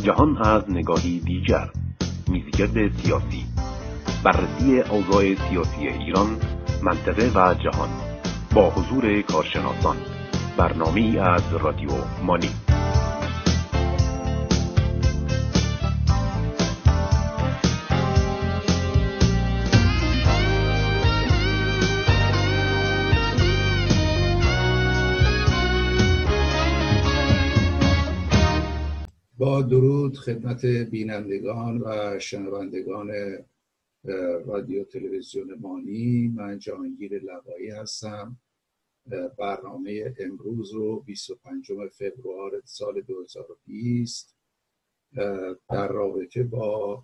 جهان از نگاهی دیگر، میزگرد سیاسی، بررسی اوضاع سیاسی ایران، منطقه و جهان با حضور کارشناسان. برنامه‌ای از رادیو مانی. با درود خدمت بینندگان و شنوندگان رادیو تلویزیون مانی، من جهانگیر لوایی هستم. برنامه امروز رو 25 فوریه سال 2020 در رابطه با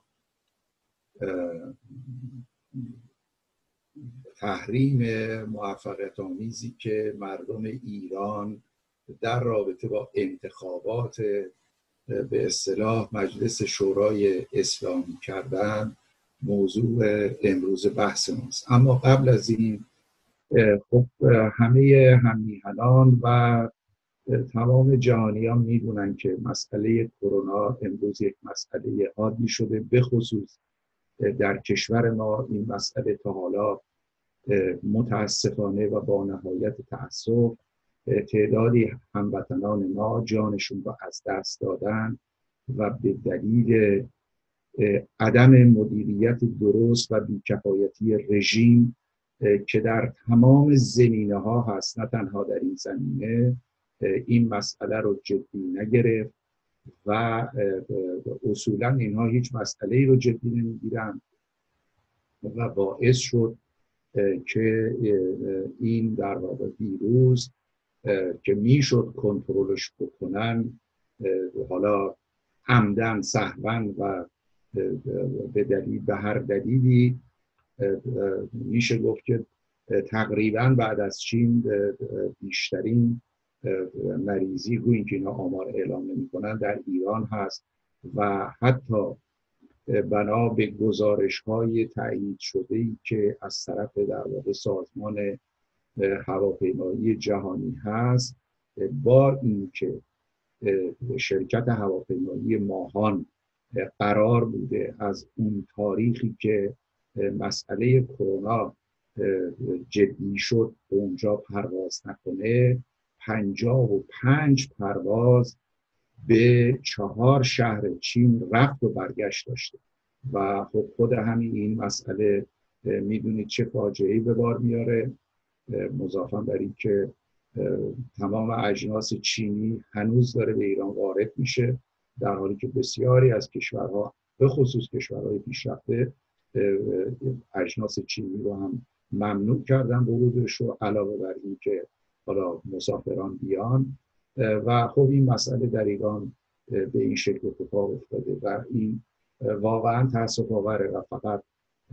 تحریم موفقیت آمیزی که مردم ایران در رابطه با انتخابات به اصطلاح مجلس شورای اسلامی کردن موضوع امروز بحث ماست. اما قبل از این خب همه هممیهنان و تمام جهانیان میدونن که مسئله کرونا امروز یک مسئله عادی شده. به خصوص در کشور ما این مسئله تا حالا متاسفانه و با نهایت تأسف تعدادی هموطنان ما جانشون را از دست دادن و به دلیل عدم مدیریت درست و بی‌کفایتی رژیم که در تمام زمینه‌ها هست، نه تنها در این زمینه، این مسئله رو جدی نگرفت و اصولا اینها هیچ مسئله‌ای رو جدی نمیگیرن و باعث شد که این در واقع ویروس که میشد کنترلش بکنن، حالا عمدن سهوا و به هر دلیلی میشه گفت که تقریبا بعد از چین بیشترین مریضی، گویا اینکه اینا آمار اعلام نمی‌کنن، در ایران هست و حتی بنا به گزارش‌های تایید شده‌ای که از طرف در واقع سازمان هواپیمایی جهانی هست، با اینکه شرکت هواپیمایی ماهان قرار بوده از اون تاریخی که مسئله کرونا جدی شد اونجا پرواز نکنه، 55 پرواز به 4 شهر چین رفت و برگشت داشته و خود همین این مسئله میدونید چه فاجعه‌ای به بار میاره. مضافاً بر این که تمام اجناس چینی هنوز داره به ایران وارد میشه، در حالی که بسیاری از کشورها به خصوص کشورهای پیشرفته اجناس چینی رو هم ممنوع کردن ورودش رو، علاوه بر این که حالا مسافران بیان و خب این مسئله در ایران به این شکل اتفاق افتاده و این واقعا تأسف آوره و فقط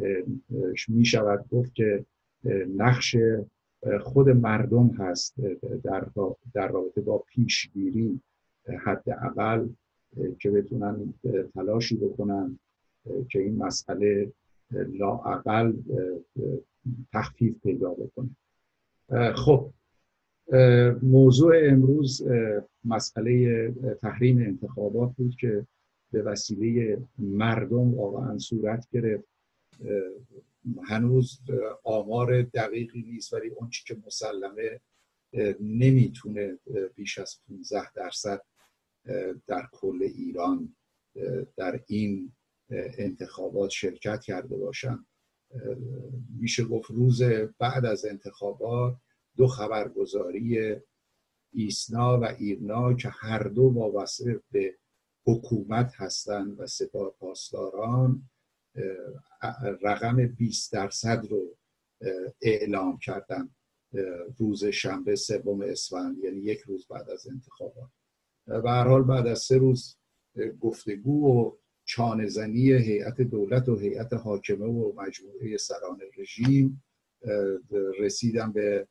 میشود گفت که نقش خود مردم هست در رابطه با پیشگیری، حداقل که بتونن تلاشی بکنن که این مسئله لااقل تخفیف پیدا بکنه. خب موضوع امروز مسئله تحریم انتخابات بود که به وسیله مردم واقعا صورت گرفت. هنوز آمار دقیقی نیست، ولی اون چی که مسلمه نمیتونه بیش از 15% در کل ایران در این انتخابات شرکت کرده باشن. میشه گفت روز بعد از انتخابات 2 خبرگزاری ایسنا و ایرنا که هر دو وابسته به حکومت هستند و سپاه پاسداران رقم 20% رو اعلام کردن روز شنبه 3 اسفند، یعنی 1 روز بعد از انتخابات. به هر حال بعد از 3 روز گفتگو و چانه‌زنی هیئت دولت و هیئت حاکمه و مجموعه سران رژیم رسیدن به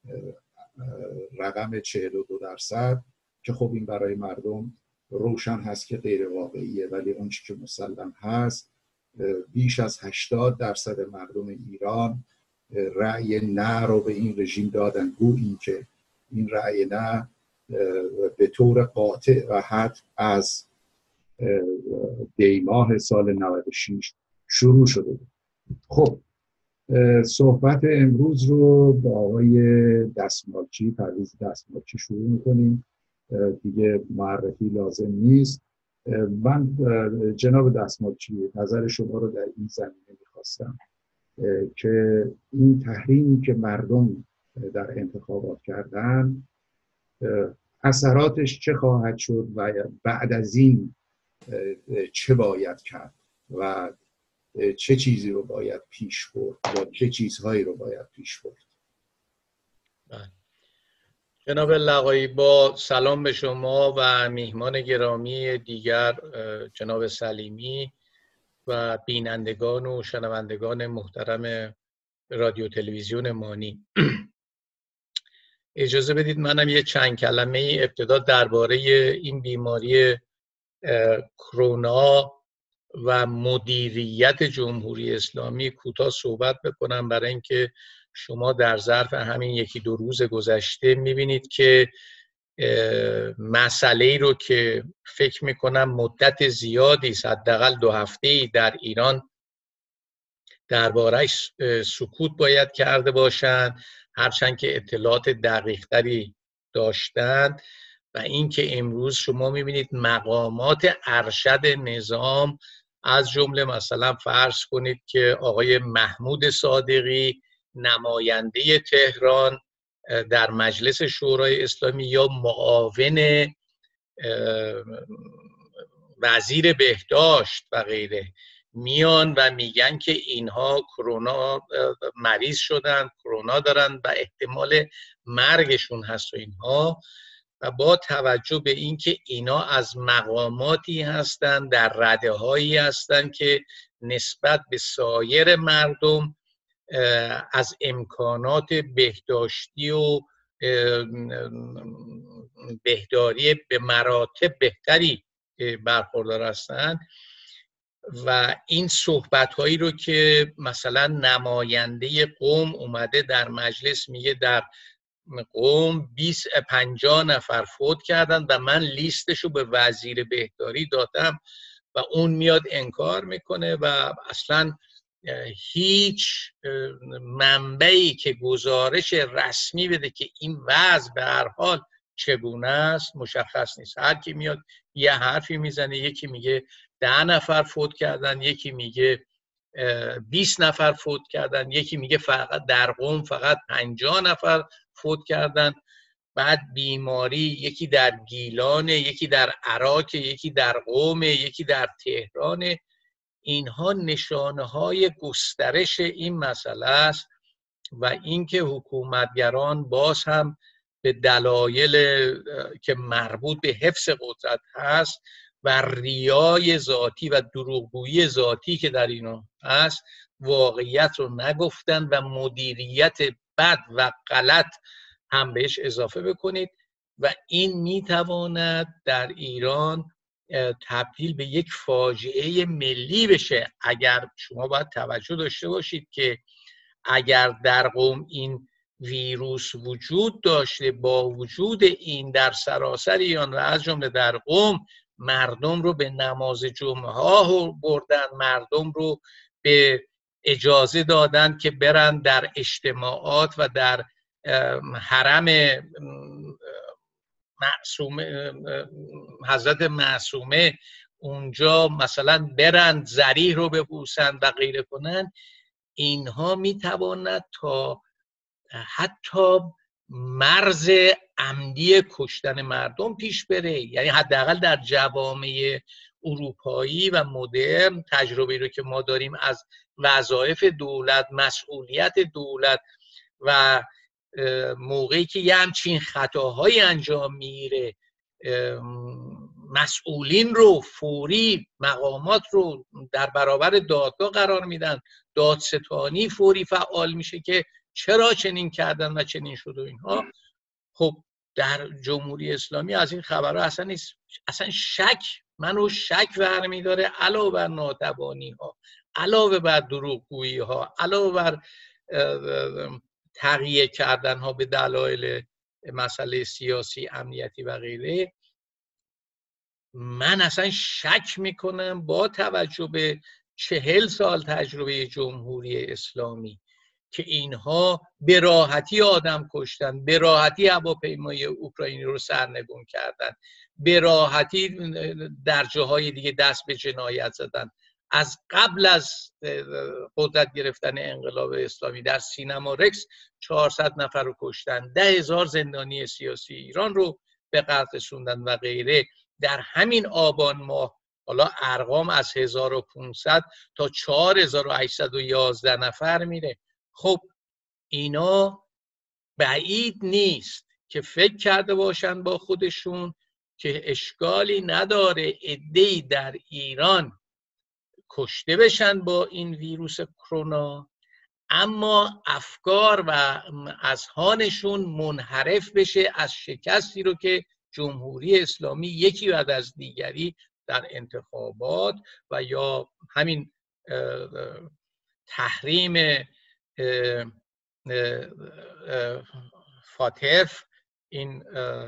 رقم 42% که خب این برای مردم روشن هست که غیر واقعیه، ولی اون چیزی که مسلم هست بیش از 80% مردم ایران رأی نه رو به این رژیم دادن. گو این که این رأی نه به طور قاطع و حتم از دیماه سال 96 شروع شده بود. خب صحبت امروز رو با آقای دستمالچی، پرویز دستمالچی شروع میکنیم. دیگه معرفی لازم نیست. من جناب دستمالچی نظر شما رو در این زمینه میخواستم که این تحریمی که مردم در انتخابات کردن اثراتش چه خواهد شد و بعد از این چه باید کرد و چه چیزی رو باید پیش برد یا چه چیزهایی رو باید پیش برد. جناب لقایی، با سلام به شما و میهمان گرامی دیگر جناب سلیمی و بینندگان و شنوندگان محترم رادیو تلویزیون مانی، اجازه بدید منم یه چند کلمه ابتدا درباره این بیماری کرونا و مدیریت جمهوری اسلامی کوتاه صحبت بکنم، برای اینکه شما در ظرف همین یکی دو روز گذشته میبینید که مسئله‌ای رو که فکر میکنم مدت زیادی، حداقل 2 هفته‌ای در ایران درباره‌اش سکوت باید کرده باشند، هرچند که اطلاعات دقیق‌تری داشتند، و اینکه امروز شما می‌بینید مقامات ارشد نظام، از جمله مثلا فرض کنید که آقای محمود صادقی نماینده تهران در مجلس شورای اسلامی یا معاون وزیر بهداشت و غیره میان و میگن که اینها کرونا مریض شدن، کرونا دارن و احتمال مرگشون هست و اینها، و با توجه به اینکه اینا از مقاماتی هستن، در رده هایی هستن که نسبت به سایر مردم از امکانات بهداشتی و بهداری به مراتب بهتری برخوردار هستند، و این صحبت هایی رو که مثلا نماینده قم اومده در مجلس میگه در قم 50 نفر فوت کردن و من لیستشو به وزیر بهداری دادم و اون میاد انکار میکنه و اصلا هیچ منبعی که گزارش رسمی بده که این وضع به هر حال چگونه است مشخص نیست. هر کی میاد یه حرفی میزنه، یکی میگه 10 نفر فوت کردن، یکی میگه 20 نفر فوت کردن، یکی میگه فقط در قم فقط 50 نفر فوت کردن. بعد بیماری یکی در گیلان، یکی در عراق، یکی در قم، یکی در تهران. اینها نشانه‌های گسترش این مسئله است و اینکه حکومتگران باز هم به دلایل که مربوط به حفظ قدرت هست و ریای ذاتی و دروغگویی ذاتی که در اینا هست واقعیت رو نگفتن و مدیریت بد و غلط هم بهش اضافه بکنید و این میتواند در ایران تبدیل به یک فاجعه ملی بشه. اگر شما باید توجه داشته باشید که اگر در قم این ویروس وجود داشته، با وجود این در سراسر ایران و از جمله در قم مردم رو به نماز جمعه ها بردن، مردم رو به اجازه دادن که برن در اجتماعات و در حرم حضرت معصومه اونجا مثلا برن ذریح رو ببوسن و غیره کنن. اینها میتواند تا حتی مرز عمدی کشتن مردم پیش بره. یعنی حداقل در جوامع اروپایی و مدرن تجربه رو که ما داریم از وظایف دولت، مسئولیت دولت و موقعی که یه همچین خطاهایی انجام میگیره مسئولین رو فوری، مقامات رو در برابر دادگاه قرار میدن، دادستانی فوری فعال میشه که چرا چنین کردن و چنین شد و اینها. خب در جمهوری اسلامی از این خبرها اصلا نیست. اصلا منو شک برمی‌داره علاوه بر ناتوانی ها، علاوه بر دروغگویی ها، علاوه بر تغییر کردن ها به دلایل مسئله سیاسی، امنیتی و غیره. من اصلا شک میکنم با توجه به 40 سال تجربه جمهوری اسلامی که اینها به راحتی آدم کشتن، به راحتی هواپیمای اوکراینی رو سرنگون کردن، به راحتی در جاهای دیگه دست به جنایت زدن. از قبل از قدرت گرفتن انقلاب اسلامی در سینما رکس 400 نفر رو کشتن، 10,000 زندانی سیاسی ایران رو به قتل رسوندن و غیره. در همین آبان ماه حالا ارقام از 1500 تا 4811 نفر میره. خب اینا بعید نیست که فکر کرده باشن با خودشون که اشکالی نداره عده‌ای در ایران کشته بشن با این ویروس کرونا، اما افکار و اذهانشون منحرف بشه از شکستی رو که جمهوری اسلامی یکی بعد از دیگری در انتخابات و یا همین تحریم فاتف، این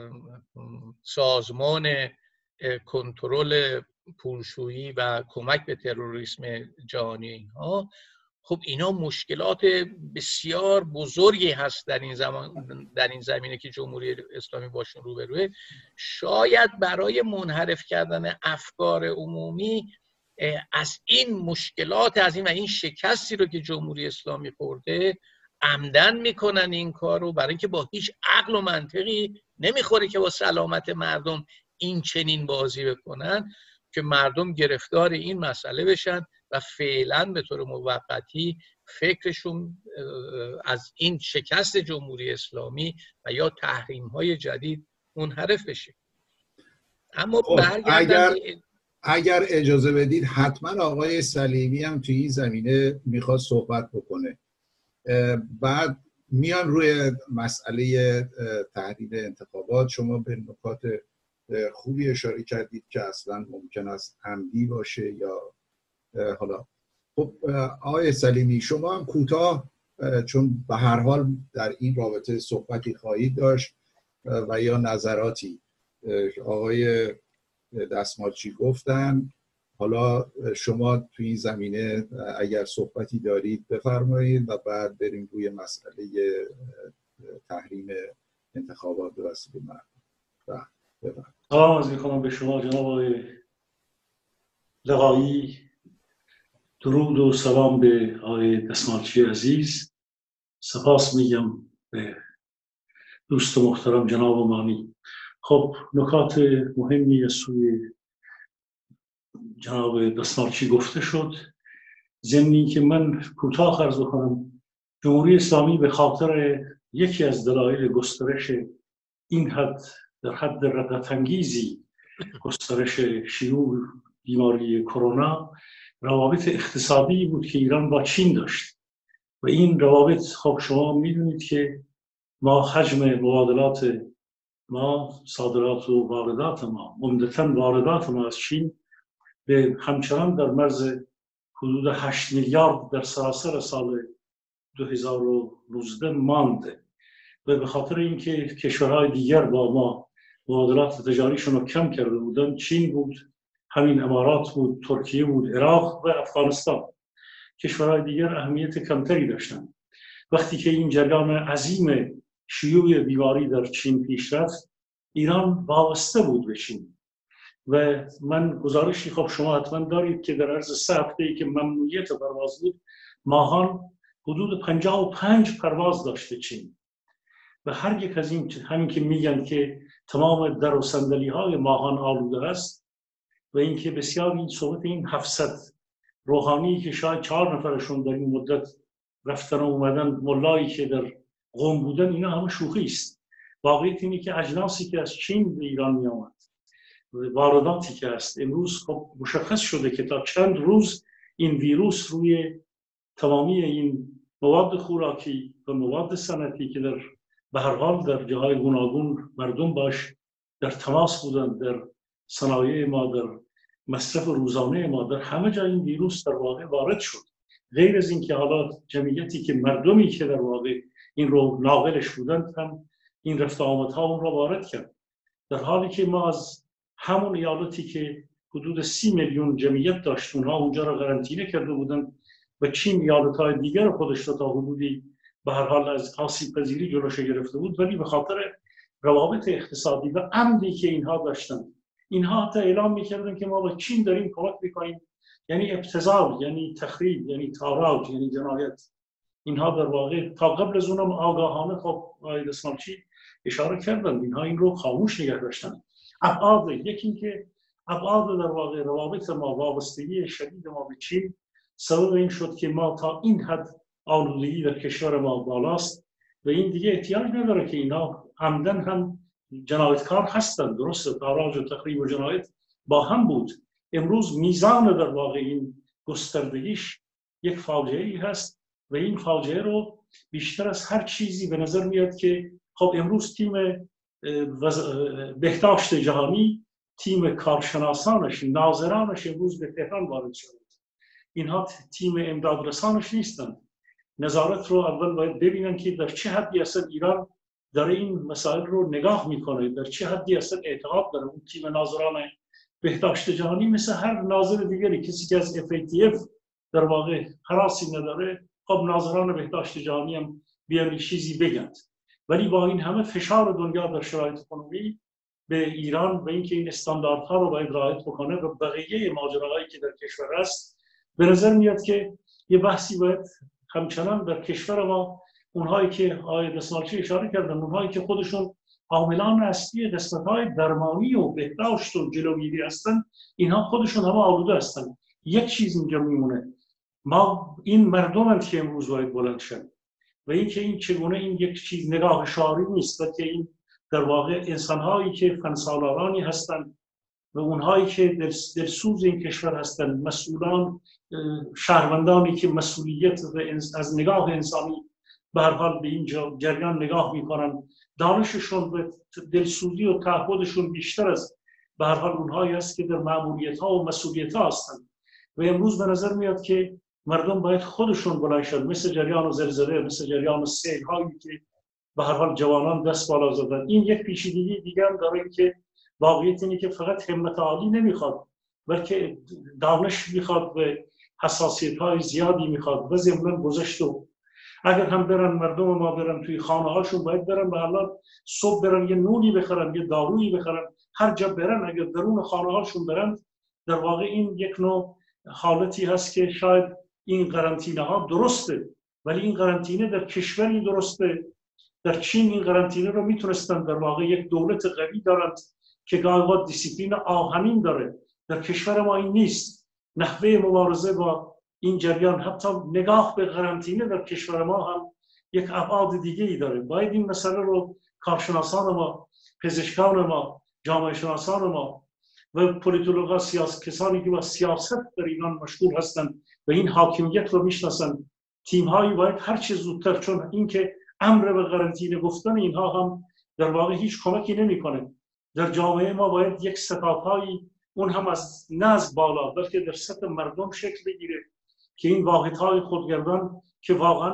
سازمان کنترل پولشویی و کمک به تروریسم جهانی، اینها خب اینا مشکلات بسیار بزرگی هست در این زمینه که جمهوری اسلامی باشون روبروه. شاید برای منحرف کردن افکار عمومی از این مشکلات از این و این شکستی رو که جمهوری اسلامی خورده عمدن میکنن این کار رو، برای اینکه با هیچ عقل و منطقی نمیخوره که با سلامت مردم این چنین بازی بکنن که مردم گرفتار این مسئله بشن و فعلا به طور موقتی فکرشون از این شکست جمهوری اسلامی و یا تحریم‌های جدید منحرف بشه. اما اگر اجازه بدید حتما آقای سلیمی هم توی این زمینه میخواد صحبت بکنه. بعد میان روی مسئله تحدید انتخابات. شما به نکات خوبی اشاره کردید که اصلا ممکن است عمدی باشه یا حالا. خب آقای سلیمی شما هم کوتاه، چون به هر حال در این رابطه صحبتی خواهید داشت و یا نظراتی. آقای دستمالچی گفتن، حالا شما توی این زمینه اگر صحبتی دارید بفرمایید و بعد بریم روی مسئله تحریم انتخابات به وسیله مردم. سلام عرض می‌کنم به شما جناب آقای لقایی. درود و سلام به آقای دستمالچی عزیز. سپاس میگم به دوست محترم جناب مانی. خب نکات مهمی از سوی جناب دستمالچی گفته شد. ضمنی که من کوتاه عرض کنم، جمهوری اسلامی به خاطر یکی از دلایل گسترش این حد در حد رقت‌انگیزی گسترش شیوع بیماری کرونا، روابط اقتصادی بود که ایران با چین داشت و این روابط خب شما میدونید که ما حجم مبادلات ما، صادرات و واردات ما، عمدتاً واردات ما از چین به همچنان در مرز حدود 8 میلیارد در سراسر سال 2019 مانده و به خاطر اینکه کشورهای دیگر با ما مبادلات تجاریشون رو کم کرده بودن، چین بود، همین امارات بود، ترکیه بود، عراق و افغانستان، کشورهای دیگر اهمیت کمتری داشتند. وقتی که این جریان عظیم شیوع بیماری در چین پیش رفت، ایران وابسته بود به چین و من گزارشی خب شما حتما دارید که در عرض 3 هفته‌ای که ممنوعیت پرواز بود، ماهان حدود 55 پرواز داشته چین و هر یک از این همین که میگن که تمام در و صندلی‌های ماهان آلوده است و اینکه بسیار این صحبت این 700 روحانی که شاید 4 نفرشون در این مدت رفتن و اومدن، ملایی که در قم بودن، اینا همه شوخی است. واقعیت اینه که اجناسی که از چین به ایران می آمد، وارداتی که است، امروز خب مشخص شده که تا چند روز این ویروس روی تمامی این مواد خوراکی و مواد صنعتی که در به هر حال در جاهای گوناگون مردم باش در تماس بودن، در صنایع ما، در مصرف روزانه ما، در همه جای این ویروس در واقع وارد شد. غیر از این که حالا جمعیتی که مردمی که در واقع این رو ناقلش بودند هم این رفت آمدها اون رو وارد کرد، در حالی که ما از همون ایالتی که حدود 30 میلیون جمعیت داشت اونها اونجا را قرنطینه کرده بودن و چین ایالت‌های دیگر خودش را تا حدودی به هر حال از آسیب پذیری جلوش گرفته بود، ولی به خاطر روابط اقتصادی و عمدی که اینها داشتن، اینها حتی اعلام می‌کردن که ما به چین داریم کمک می‌کنیم، یعنی ابتذال، یعنی تخریب، یعنی تاراج، یعنی جنایت. اینها در واقع تا قبل از اونم آگاهانه خب آقای دستمالچی اشاره کردن اینها این رو خاموش نگه داشتن. ابعاد، یکی که ابعاد در واقع روابط ما، وابستگی شدید ما به چین سبب این شد که ما تا این حد آلودگی در کشور ما بالاست و این دیگه احتیاج نداره که اینا عمدن هم جنایتکار هستند. درسته تاراج و تخریب و جنایت با هم بود. امروز میزان در واقع این گستردگیش یک فاجعه‌ای هست و این فاجعه رو بیشتر از هر چیزی به نظر میاد که خب امروز تیم بهداشت جهانی، تیم کارشناسانش، ناظرانش امروز به تهران وارد شده. اینها تیم امدادرسانش نیستند. نظارت رو اول باید ببینن که در چه حدی اصلا ایران داره این مسائل رو نگاه میکنه، در چه حدی اصلا اعتقاد داره. اون تیم ناظران بهداشت جهانی مثل هر ناظر دیگری، کسی که از FATF در واقع حراسی نداره، خب ناظران بهداشت جهانی هم بیان چیزی بگن. ولی با این همه فشار دنیا در شرایط کنونی به ایران و اینکه این استانداردها رو باید رعایت بکنه و بقیه ماجراهایی که در کشور است، به نظر میاد که یه بحثی باید همچنان در کشور ما، اونهایی که آقای دستمالچی اشاره کردن، اونهایی که خودشون عاملان اصلی قسمت‌های درمانی و بهداشت و جلوگیری هستن، اینها خودشون هم آلوده هستن. یک چیز اینجا میمونه، ما این مردمند که امروز باید بلند شن و اینکه این چگونه این یک چیز نگاه شعاری نیست، بلکه این در واقع انسان‌هایی که فنسالارانی هستند و اونهایی که دلسوز این کشور هستند، مسئولان، شهروندانی که مسئولیت از نگاه انسانی به هر حال به این جریان نگاه میکنن، دانششون و دلسوزی و تعهدشون بیشتر از به هر حال اونهایی است که در مأموریت‌ها و مسئولیت‌ها هستند. و امروز به نظر میاد که مردم باید خودشون بلند شد، مثل جریان زلزله، مثل جریان سیل‌هایی که به هر حال جوانان دست بالا زدن. این یک پیچیدگی دیگه هم داره که واقعیت اینه که فقط همت عالی نمیخواد، بلکه دانش میخواد و حساسیت‌های زیادی میخواد و ضمن گذشت. اگر هم برن مردم ما برن توی خانه هاشون، باید برن به حال صبح برن یه نونی بخرن، یه دارویی بخرن، هر جا برن اگر درون خانه هاشون برن، در واقع این یک نوع حالتی هست که شاید این قرنطینه ها درسته، ولی این قرنطینه در کشوری درسته. در چین این قرنطینه رو میتونستن، در واقع یک دولت قوی دارند که گاهی دیسیپلین آهنین داره. در کشور ما این نیست. نحوه مبارزه با این جریان، حتی نگاه به قرنطینه در کشور ما هم یک ابعاد دیگه‌ای داره. باید این مسئله رو کارشناسان ما، پزشکان ما، جامعه شناسان ما و پولیتولوژا، کسانی که با سیاست در ایران مشغول هستند و این حاکمیت رو میشناسن، تیم‌هایی باید هر چه زودتر، چون اینکه امر به قرنطینه گفتن اینها هم در واقع هیچ کمکی نمی‌کنه. در جامعه ما باید یک ستادهایی، اون هم نه از بالا بلکه در سطح مردم شکل بگیره که این واحدهای خودگردان که واقعا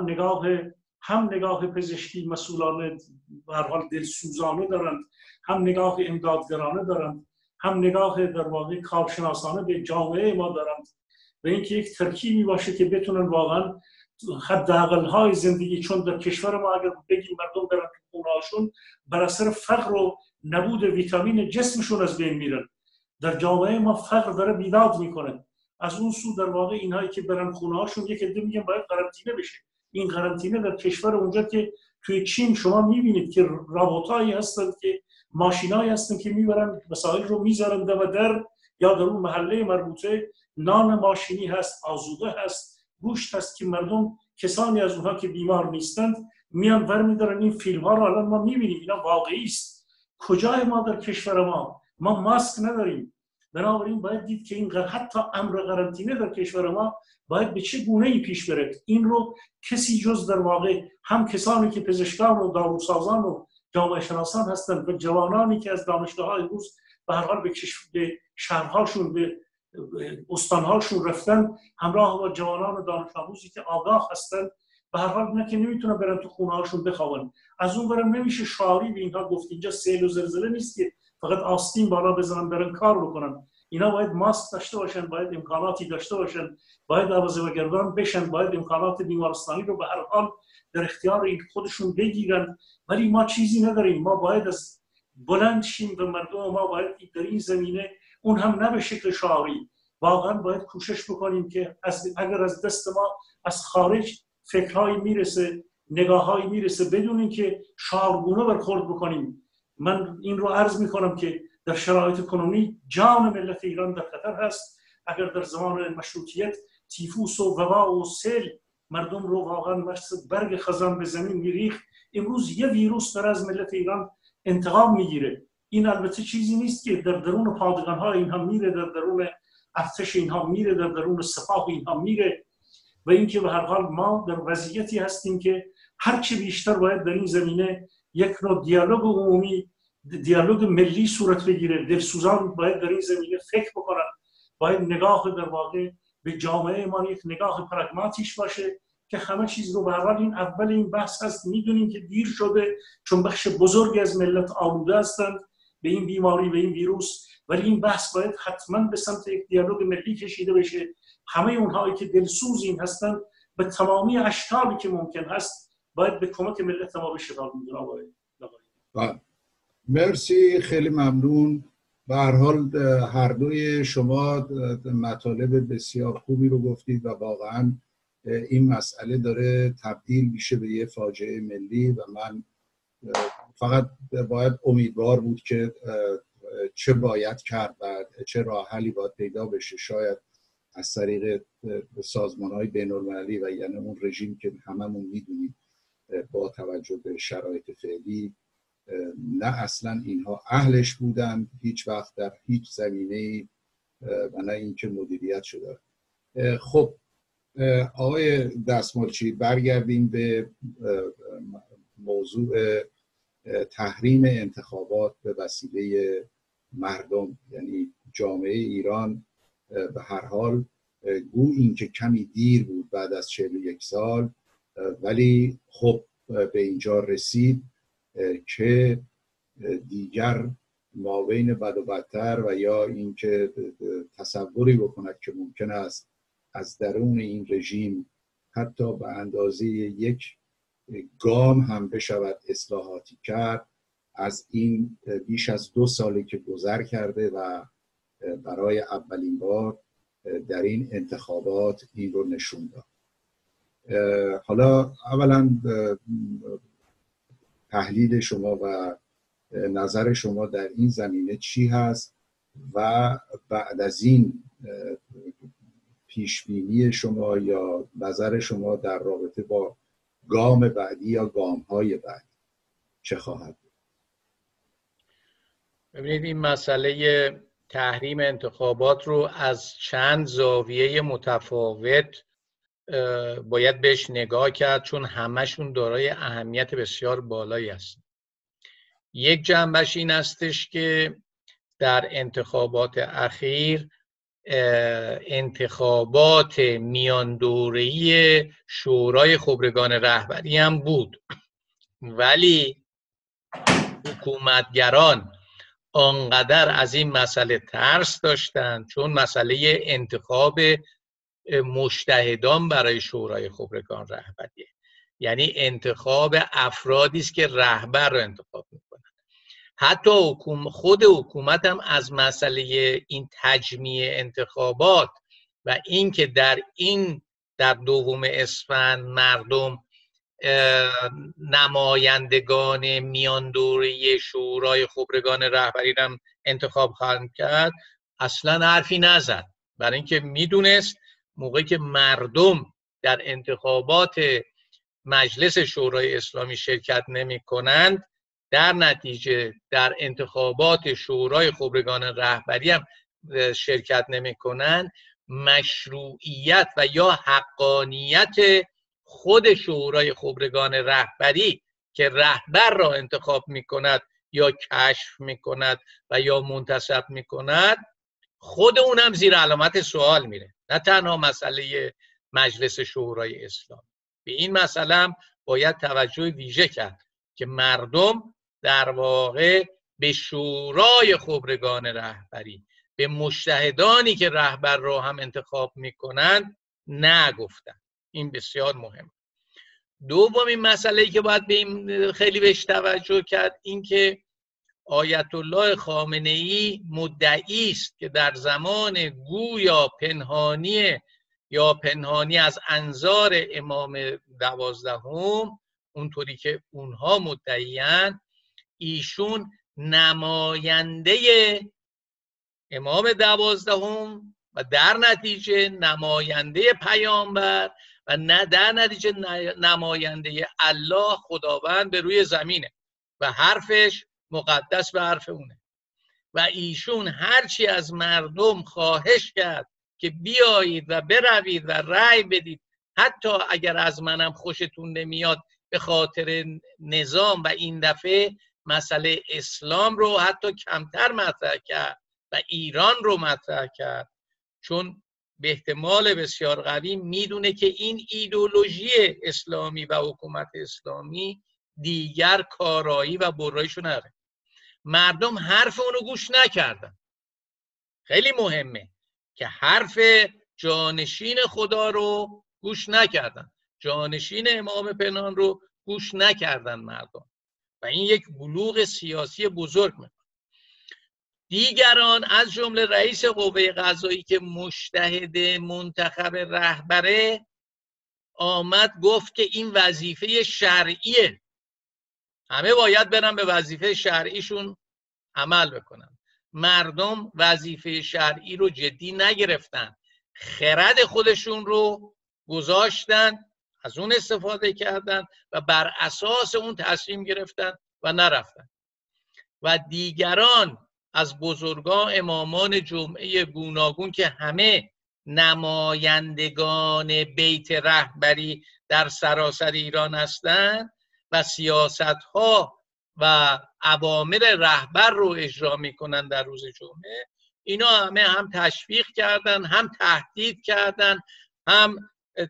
نگاه پزشکی مسئولانه به هر حال دلسوزانه دارند، هم نگاه امدادگرانه دارند، هم نگاه در واقع کارشناسانه به جامعه ما دارند و اینکه یک ترکیبی باشه که بتونن واقعا حداقل‌های زندگی، چون در کشور ما اگر بگیم مردم برن خونه‌هاشون بر اثر فقر و نبود ویتامین جسمشون از بین میرن. در جامعه ما فقر داره بیداد میکنه. از اون سو در واقع اینهایی که برن خونه‌هاشون یک عده میگن باید قرنطینه بشه. این قرنطینه در کشور اونجا که توی چین شما میبینید که رباتایی هستند که ماشینایی هستند که میبرن وسایل رو میذارن در یا در اون محله مربوطه نان ماشینی هست، آذوقه هست، گوشت هست که مردم، کسانی از اونها که بیمار نیستند میان برمیدارن. این فیلم ها رو الان ما میبینیم، اینا واقعی است. کجای ما در کشور ما ماسک نداریم. بنابراین باید دید که این حتی امر قرنطینه در کشور ما باید به چه گونه‌ای پیش بره. این رو کسی جز در واقع هم کسانی که پزشکان و داروسازان و جامعه شناسان هستند و جوانانی که از دانشگاه‌های روز به هر حال به شهرهاشون، به استانهاشون رفتن، همراه با جوانان و دانش آموزی که آگاه هستند، به هر حال اینا که نمیتونن برن تو خونه‌هاشون بخوابن. از اون برم نمیشه شعاری به اینها گفت. اینجا سیل و زلزله نیست که فقط آستین بالا بزنن برن کار بکنن. اینا باید ماسک داشته باشن، باید امکاناتی داشته باشن، باید عوض‌وگردان بشن، باید امکانات بیمارستانی رو به هر حال در اختیار خودشون بگیرن. ولی ما چیزی نداریم. ما باید از بلند شیم به مردم. ما باید در این زمینه، اون هم نه به شکل شعاری، واقعا باید کوشش بکنیم که اگر از دست ما از خارج فکرهایی میرسه، نگاههایی میرسه، بدون اینکه شعارگونه برخورد بکنیم. من این رو عرض میکنم که در شرایط کنونی جان ملت ایران در خطر هست. اگر در زمان مشروطیت تیفوس و وبا و سیل مردم رو واقعا مثل برگ خزان به زمین میریخت، امروز یه ویروس در از ملت ایران انتقام میگیره. این البته چیزی نیست که در درون پادگان‌ها اینها میره، در درون ارتش اینها میره، در درون سپاه اینها میره. و اینکه به هر حال ما در وضعیتی هستیم که هرچه بیشتر باید در این زمینه یک نوع دیالوگ عمومی، دیالوگ ملی صورت بگیره. دلسوزان باید در این زمینه فکر بکنن. باید نگاه در واقع به جامعه ما یک نگاه پراگماتیش باشه که همه چیز رو به هر حال این اول این بحث هست. میدونیم که دیر شده چون بخش بزرگی از ملت آلوده هستند به این بیماری، به این ویروس، ولی این بحث باید حتما به سمت یک دیالوگ ملی کشیده بشه. همه اونهایی که دلسوز این هستند به تمامی اشکالی که ممکن هست باید به کمک ملت ما بشتغل می‌کنن. مرسی، خیلی ممنون. به هر حال هر دوی شما مطالب بسیار خوبی رو گفتید و واقعا این مسئله داره تبدیل میشه به یه فاجعه ملی و من فقط باید امیدوار بود که چه باید کرد و چه راه حلی باید پیدا بشه. شاید از طریق سازمان‌های بین‌المللی و یعنی اون رژیم که هممون میدونیم با توجه به شرایط فعلی نه اصلا اینها اهلش بودن هیچ وقت در هیچ زمینه‌ای و نه اینکه مدیریت شده. خب آقای دستمالچی، برگردیم به موضوع تحریم انتخابات به وسیله مردم، یعنی جامعه ایران به هر حال گو این که کمی دیر بود بعد از 41 سال، ولی خب به اینجا رسید که دیگر مابین بد و بدتر و یا اینکه تصوری بکند که ممکن است از درون این رژیم حتی به اندازه یک گام هم بشود اصلاحاتی کرد، از این بیش از 2 سالی که گذر کرده و برای اولین بار در این انتخابات این رو نشون داد. حالا اولا تحلیل شما و نظر شما در این زمینه چی هست و بعد از این پیشبینی شما یا نظر شما در رابطه با گام بعدی یا گام‌های بعدی چه خواهد بود؟ ببینید این مسئله تحریم انتخابات رو از چند زاویه متفاوت باید بهش نگاه کرد، چون همشون دارای اهمیت بسیار بالایی است. یک جنبش این استش که در انتخابات اخیر انتخابات میان دوره‌ای شورای خبرگان رهبری هم بود، ولی حکومتگران آنقدر از این مسئله ترس داشتند، چون مسئله انتخاب مجتهدان برای شورای خبرگان رهبری، یعنی انتخاب افرادی است که رهبر رو انتخاب میکنن. حتی خود حکومت هم از مسئله این تجمیع انتخابات و اینکه در 2 اسفند مردم نمایندگان میان دوره شورای خبرگان رهبری هم انتخاب خواهند کرد، اصلا حرفی نزد، برای اینکه میدونست موقعی که مردم در انتخابات مجلس شورای اسلامی شرکت نمی کنند، در نتیجه در انتخابات شورای خبرگان رهبری هم شرکت نمی کنند، مشروعیت و یا حقانیت خود شورای خبرگان رهبری که رهبر را انتخاب می کند یا کشف می کند و یا منتصب می کند، خود اونم زیر علامت سوال میره، نه تنها مسئله مجلس شورای اسلامی. به این مسئله هم باید توجه ویژه کرد که مردم در واقع به شورای خبرگان رهبری، به مجتهدانی که رهبر را هم انتخاب میکنند نگفتن. این بسیار مهم. دومین مسئله‌ای که باید به این خیلی بهش توجه کرد این که آیت الله خامنه‌ای مدعی است که در زمان گویا پنهانی از انظار امام 12، اونطوری که اونها مدعیان، ایشون نماینده امام 12 و در نتیجه نماینده پیامبر و در نتیجه نماینده الله خداوند به روی زمینه و حرفش مقدس به حرف اونه. و ایشون هرچی از مردم خواهش کرد که بیایید و بروید و رأی بدید، حتی اگر از منم خوشتون نمیاد، به خاطر نظام، و این دفعه مسئله اسلام رو حتی کمتر مطرح کرد و ایران رو مطرح کرد، چون به احتمال بسیار قوی میدونه که این ایدئولوژی اسلامی و حکومت اسلامی دیگر کارایی و برایشو نداره. مردم حرف اونو گوش نکردن. خیلی مهمه که حرف جانشین خدا رو گوش نکردن، جانشین امام پنهان رو گوش نکردن مردم، و این یک بلوغ سیاسی بزرگ میکنه. دیگران از جمله رئیس قوه قضایی که مجتهد منتخب رهبره آمد گفت که این وظیفه شرعیه، همه باید برن به وظیفه شرعیشون عمل بکنن. مردم وظیفه شرعی رو جدی نگرفتن، خرد خودشون رو گذاشتن، از اون استفاده کردن و بر اساس اون تصمیم گرفتن و نرفتن. و دیگران از بزرگان امامان جمعه گوناگون که همه نمایندگان بیت رهبری در سراسر ایران هستند و سیاست‌ها و اوامر رهبر رو اجرا میکنن در روز جمعه، اینا همه هم تشویق کردن، هم تهدید کردن، هم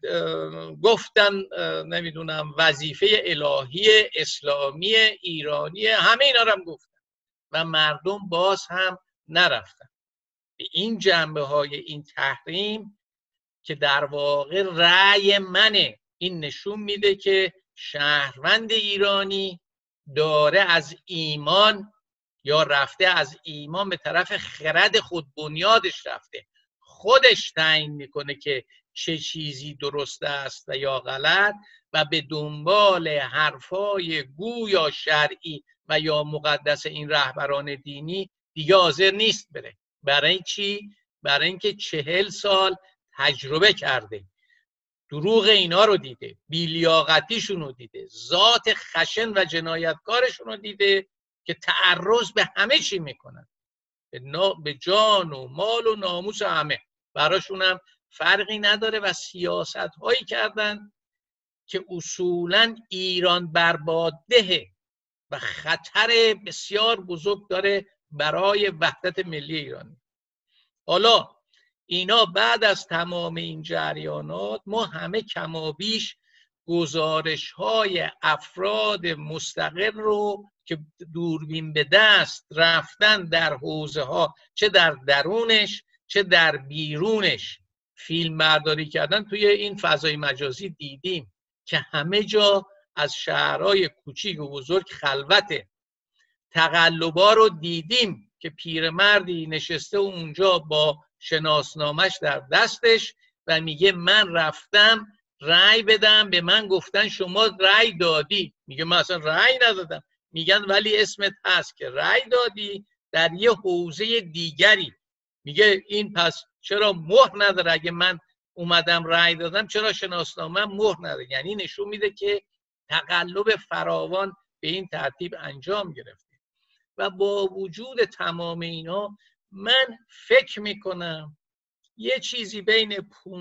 گفتن نمیدونم وظیفه الهی اسلامی ایرانی، همه اینا رو هم گفتن و مردم باز هم نرفتن. به این جنبه های این تحریم که در واقع رأی منه، این نشون میده که شهروند ایرانی داره از ایمان یا رفته از ایمان به طرف خرد خود بنیادش رفته، خودش تعیین میکنه که چه چیزی درست است و یا غلط و به دنبال حرفای گویا شرعی و یا مقدس این رهبران دینی دیگه حاضر نیست بره. برای چی؟ برای اینکه 40 سال تجربه کرده، دروغ اینا رو دیده، بی‌لیاقتیشون رو دیده، ذات خشن و جنایتکارشون رو دیده که تعرض به همه چی میکنن، به جان و مال و ناموس همه، براشون هم فرقی نداره و سیاست هایی کردن که اصولا ایران بربادده و خطر بسیار بزرگ داره برای وحدت ملی ایران. حالا اینا بعد از تمام این جریانات ما همه کمابیش گزارش های افراد مستقل رو که دوربین به دست رفتن در حوزه ها، چه در درونش چه در بیرونش، فیلم برداری کردن توی این فضای مجازی دیدیم که همه جا از شهرهای کوچیک و بزرگ خلوته. تقلبا رو دیدیم که پیرمردی نشسته اونجا با شناسنامش در دستش و میگه من رفتم رأی بدم، به من گفتن شما رأی دادی. میگه من اصلا رأی ندادم. میگن ولی اسمت هست که رأی دادی در یه حوزه دیگری. میگه این پس چرا مهر نداره؟ اگه من اومدم رأی دادم چرا شناسنامه مهر نداره؟ یعنی نشون میده که تقلب فراوان به این ترتیب انجام گرفته. و با وجود تمام اینا من فکر میکنم یه چیزی بین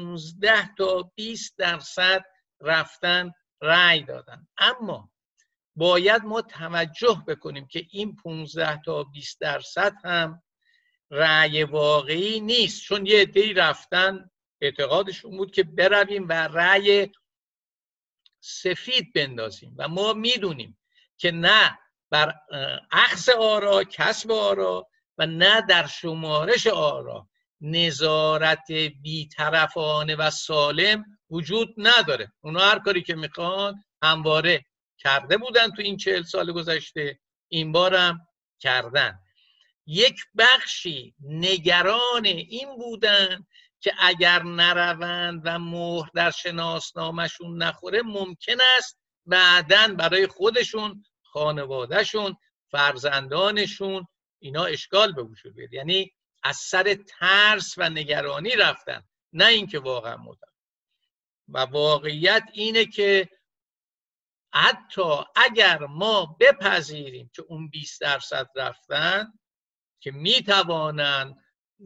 15 تا 20% رفتن رأی دادن. اما باید ما توجه بکنیم که این 15 تا 20% هم رأی واقعی نیست، چون یه عده‌ای رفتن اعتقادشون بود که برویم و رأی سفید بندازیم و ما میدونیم که نه، بر اخذ آرا، کسب آرا و نه در شمارش آرا نظارت بی‌طرفانه و سالم وجود نداره. اونا هر کاری که میخوان همواره کرده بودن تو این 40 سال گذشته، این بارم کردن. یک بخشی نگران این بودن که اگر نروند و مهر در شناسنامه‌شون نخوره ممکن است بعداً برای خودشون، خانوادهشون، فرزندانشون اینا اشکال به وجود بیاد. یعنی از سر ترس و نگرانی رفتن، نه اینکه واقعا مردن. و واقعیت اینه که حتی اگر ما بپذیریم که اون 20% رفتن که میتوانند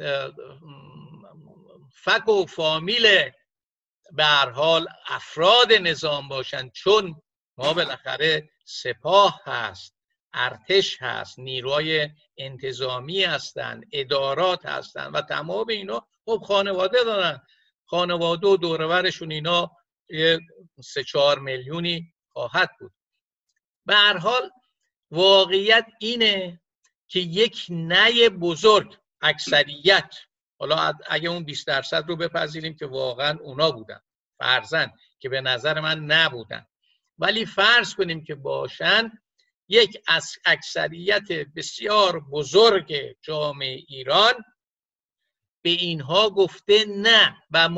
فک و فامیل به هر حال افراد نظام باشند، چون ما بالاخره سپاه هست، ارتش هست، نیروهای انتظامی هستند، ادارات هستند و تمام اینا خب خانواده دارن، خانواده و دورورشون اینا 3-4 میلیونی خواهد بود. به هر حال واقعیت اینه که یک نه بزرگ اکثریت، حالا اگه اون 20% رو بپذیریم که واقعا اونا بودن، فرضاً که به نظر من نبودن، ولی فرض کنیم که باشن، یک اکثریت بسیار بزرگ جامعه ایران به اینها گفته نه و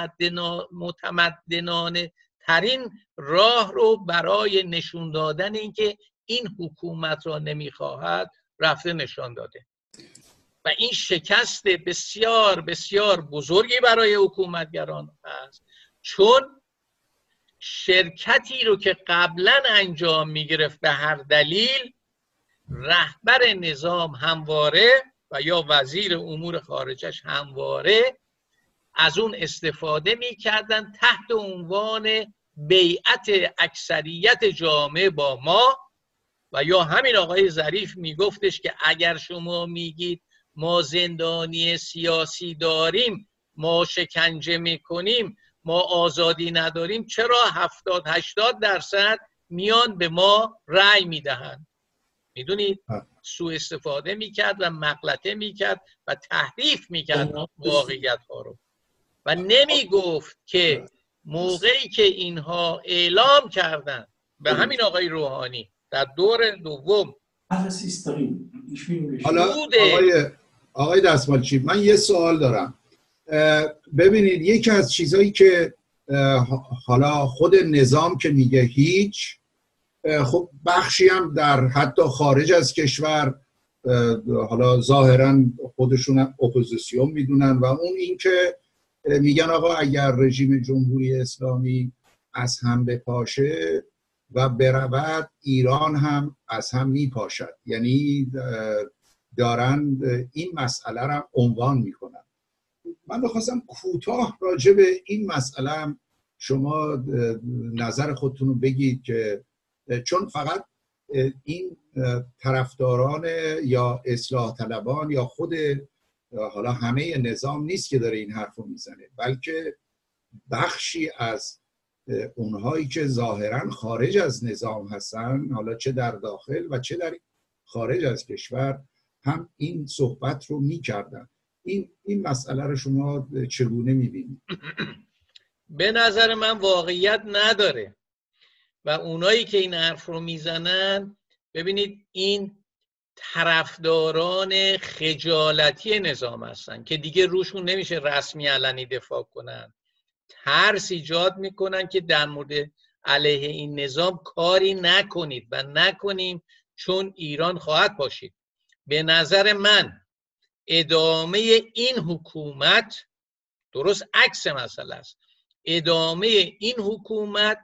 متمدنانه ترین راه رو برای نشون دادن اینکه این حکومت را نمیخواهد رفته نشان داده. و این شکست بسیار بسیار بزرگی برای حکومتگران است، چون شرکتی رو که قبلا انجام میگرفت به هر دلیل، رهبر نظام همواره و یا وزیر امور خارجش همواره از اون استفاده میکردن تحت عنوان بیعت اکثریت جامعه با ما. و یا همین آقای ظریف میگفتش که اگر شما میگید ما زندانی سیاسی داریم، ما شکنجه میکنیم، ما آزادی نداریم، چرا 70-80% میان به ما رأی میدهند؟ میدونید سوء استفاده میکرد و مغلطه میکرد و تحریف میکرد واقعیت ها رو و نمیگفت که موقعی که اینها اعلام کردن به همین آقای روحانی در دور دوم. حالا آقای دستمالچی، من یه سوال دارم. ببینید یکی از چیزایی که حالا خود نظام که میگه هیچ، خب بخشی هم در حتی خارج از کشور حالا ظاهرا خودشون اپوزیسیون میدونن و اون این که میگن آقا اگر رژیم جمهوری اسلامی از هم بپاشه و برود ایران هم از هم میپاشد. یعنی دارن این مسئله را عنوان میکنن. من بخواستم کوتاه راجع به این مسئله شما نظر خودتون رو بگید، که چون فقط این طرفداران یا اصلاح طلبان یا خود حالا همه نظام نیست که داره این حرف رو میزنه، بلکه بخشی از اونهایی که ظاهرا خارج از نظام هستن، حالا چه در داخل و چه در خارج از کشور، هم این صحبت رو میکردن. این مسئله رو شما چگونه میبینید؟ به نظر من واقعیت نداره و اونایی که این حرف رو میزنن، ببینید این طرفداران خجالتی نظام هستن که دیگه روشون نمیشه رسمی علنی دفاع کنن، ترس ایجاد میکنن که در مورد علیه این نظام کاری نکنید و نکنیم چون ایران خواهد پاشید. به نظر من ادامه این حکومت درست عکس مسئله است. ادامه این حکومت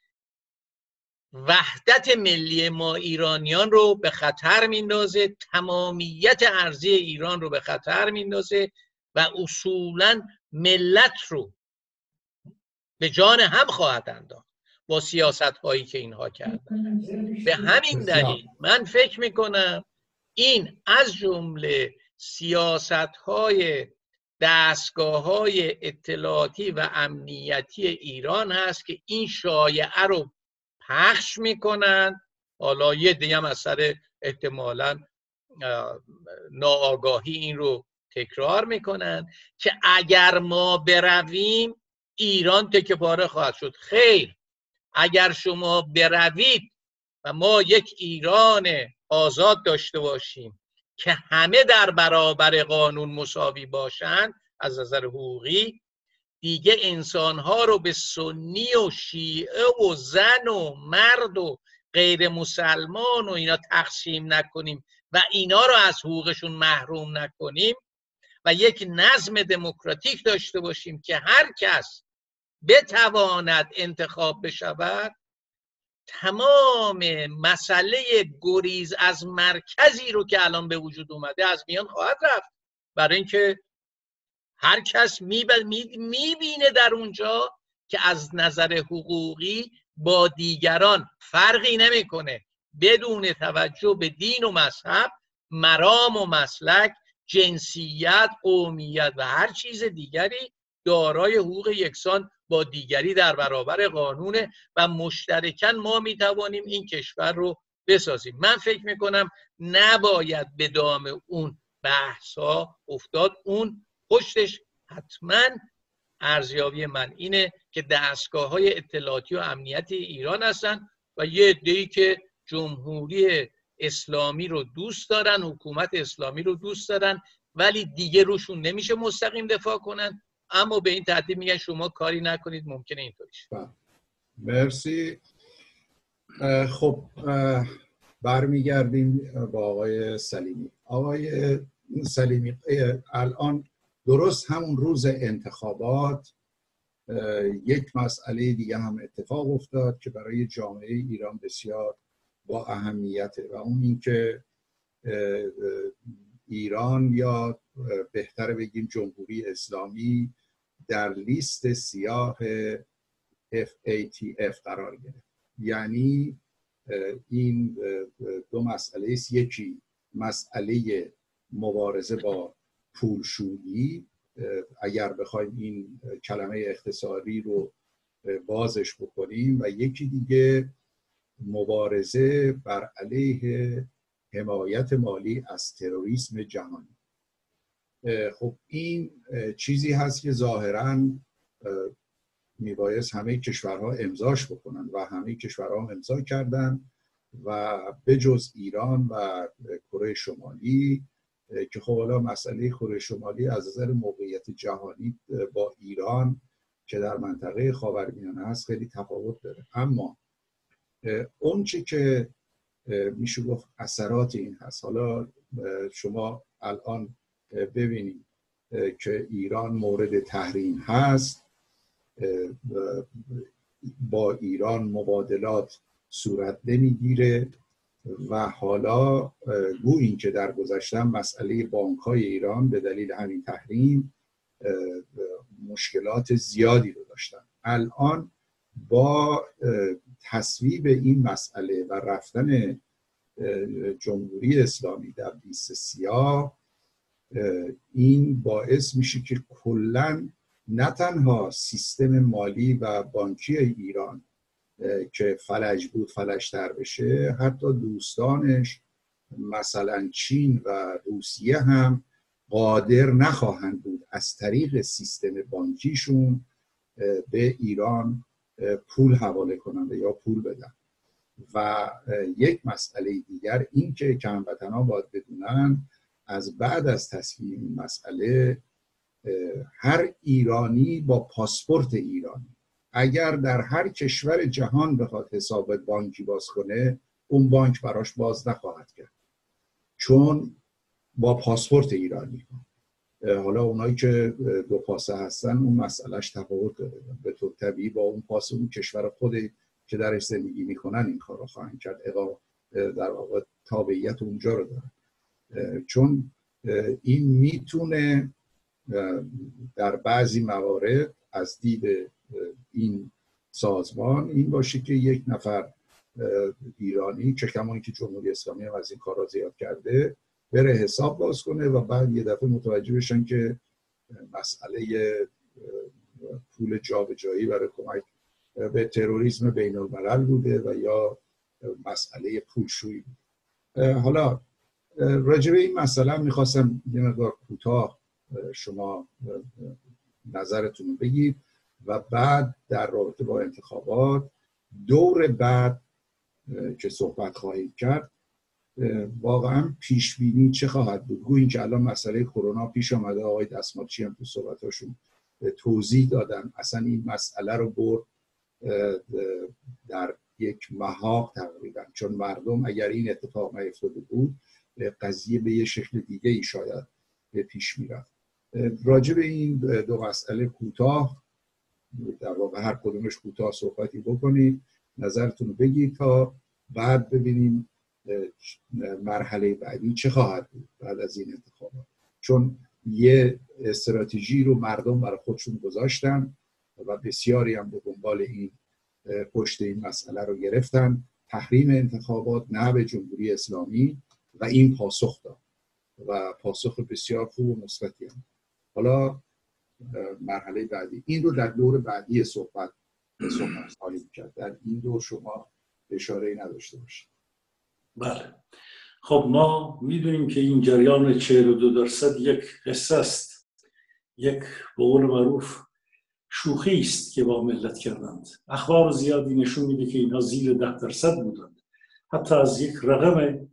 وحدت ملی ما ایرانیان رو به خطر میندازه، تمامیت ارضی ایران رو به خطر میندازه و اصولاً ملت رو به جان هم خواهد انداخت با سیاست هایی که اینها کردن. به همین دلیل من فکر میکنم این از جمله سیاست های دستگاه های اطلاعاتی و امنیتی ایران هست که این شایعه رو پخش میکنن حالا یه دیگه هم از سر احتمالاً ناآگاهی این رو تکرار میکنن که اگر ما برویم ایران تکه پاره خواهد شد. خیر، اگر شما بروید و ما یک ایران آزاد داشته باشیم که همه در برابر قانون مساوی باشند از نظر حقوقی، دیگه انسانها رو به سنی و شیعه و زن و مرد و غیر مسلمان و اینا تقسیم نکنیم و اینا رو از حقوقشون محروم نکنیم و یک نظم دموکراتیک داشته باشیم که هر کس بتواند انتخاب بشود، تمام مسئله گریز از مرکزی رو که الان به وجود اومده از میان خواهد رفت. برای اینکه هر کس میبینه در اونجا که از نظر حقوقی با دیگران فرقی نمیکنه، بدون توجه به دین و مذهب، مرام و مسلک، جنسیت، قومیت و هر چیز دیگری دارای حقوق یکسان با دیگری در برابر قانونه و مشترکاً ما میتوانیم این کشور رو بسازیم. من فکر میکنم نباید به دام اون بحثا افتاد. اون پشتش حتما ارزیابی من اینه که دستگاه‌های اطلاعاتی و امنیتی ایران هستن و یه عده‌ای که جمهوری اسلامی رو دوست دارن، حکومت اسلامی رو دوست دارن، ولی دیگه روشون نمیشه مستقیم دفاع کنن، اما به این ترتیب میگن شما کاری نکنید ممکنه اینطوری شه. مرسی. خب برمیگردیم با آقای سلیمی. آقای سلیمی، الان درست همون روز انتخابات یک مسئله دیگه هم اتفاق افتاد که برای جامعه ایران بسیار با اهمیته و اون این که ایران، یا بهتر بگیم جمهوری اسلامی، در لیست سیاه FATF قرار گرفت. یعنی این دو مسئله است. یکی مسئله مبارزه با پولشویی، اگر بخوایم این کلمه اختصاری رو بازش بکنیم، و یکی دیگه مبارزه بر علیه حمایت مالی از تروریسم جهانی. خب این چیزی هست که ظاهراً میبایست همه کشورها امضاش بکنن و همه کشورها امضا کردن و بجز ایران و کره شمالی که خب حالا مسئله کره شمالی از نظر موقعیت جهانی با ایران که در منطقه خاورمیانه هست خیلی تفاوت داره. اما اون چی که میشه گفت اثرات این هست، حالا شما الان ببینید که ایران مورد تحریم هست، با ایران مبادلات صورت نمیگیره و حالا گویی که در گذشته مسئله بانک‌های ایران به دلیل همین تحریم مشکلات زیادی رو داشتن. الان با تصویب این مسئله و رفتن جمهوری اسلامی در لیست سیاه، این باعث میشه که کلاً نه تنها سیستم مالی و بانکی ایران که فلج بود فلج‌تر بشه، حتی دوستانش مثلا چین و روسیه هم قادر نخواهند بود از طریق سیستم بانکیشون به ایران پول حواله کنند یا پول بدن. و یک مسئله دیگر این که هموطنان باید بدونن، از بعد از تصویب این مسئله هر ایرانی با پاسپورت ایرانی اگر در هر کشور جهان بخواد حساب بانکی باز کنه، اون بانک براش باز نخواهد کرد، چون با پاسپورت ایرانی. حالا اونایی که دو پاسه هستن اون مسئلهش تفاوت داره، به طور طبیعی با اون پاسه اون کشور خودی که درش زندگی میکنن این کار رو خواهند کرد، در واقع تابعیت اونجا رو دارن. چون این میتونه در بعضی موارد از دید این سازمان این باشه که یک نفر ایرانی که کمانی که جمهوری اسلامی هم از این کارا زیاد کرده بره حساب باز کنه و بعد یه دفعه متوجه بشن که مسئله پول جابجایی برای کمک به تروریسم بین الملل بوده و یا مسئله پولشویی بود. حالا راجع به این مسئله میخواستم یه مقدار کوتاه شما نظرتون رو بگید و بعد در رابطه با انتخابات دور بعد که صحبت خواهید کرد واقعا پیش بینی چه خواهد بود؟ گویین که الان مسئله کرونا پیش آمده، آقای دستمالچی هم تو صحبتاشون توضیح دادن، اصلا این مسئله رو برد در یک محاق تقریبا، چون مردم اگر این اتفاق نیفتاده بود قضیه به یه شکل دیگه ای شاید پیش میرفت. راجع به این دو مسئله کوتاه، در واقع هر کدومش کوتاه صحبتی بکنید، نظرتون رو بگید تا بعد ببینیم مرحله بعدی چه خواهد بود بعد از این انتخابات. چون یه استراتژی رو مردم برای خودشون گذاشتن و بسیاری هم به دنبال این پشت این مسئله رو گرفتن، تحریم انتخابات، نه به جمهوری اسلامی، و این پاسخ داد و پاسخ بسیار خوب و مثبتی هم. حالا مرحله بعدی این رو در دور بعدی صحبت خواهیم کرد. در این دور شما اشاره‌ای نداشته باشید. بله، خب ما میدونیم که این جریان 42% یک قصه است، یک به قول معروف شوخی است که با ملت کردند. اخبار زیادی نشون میده که اینها زیر 10% بودند، حتی از یک رقم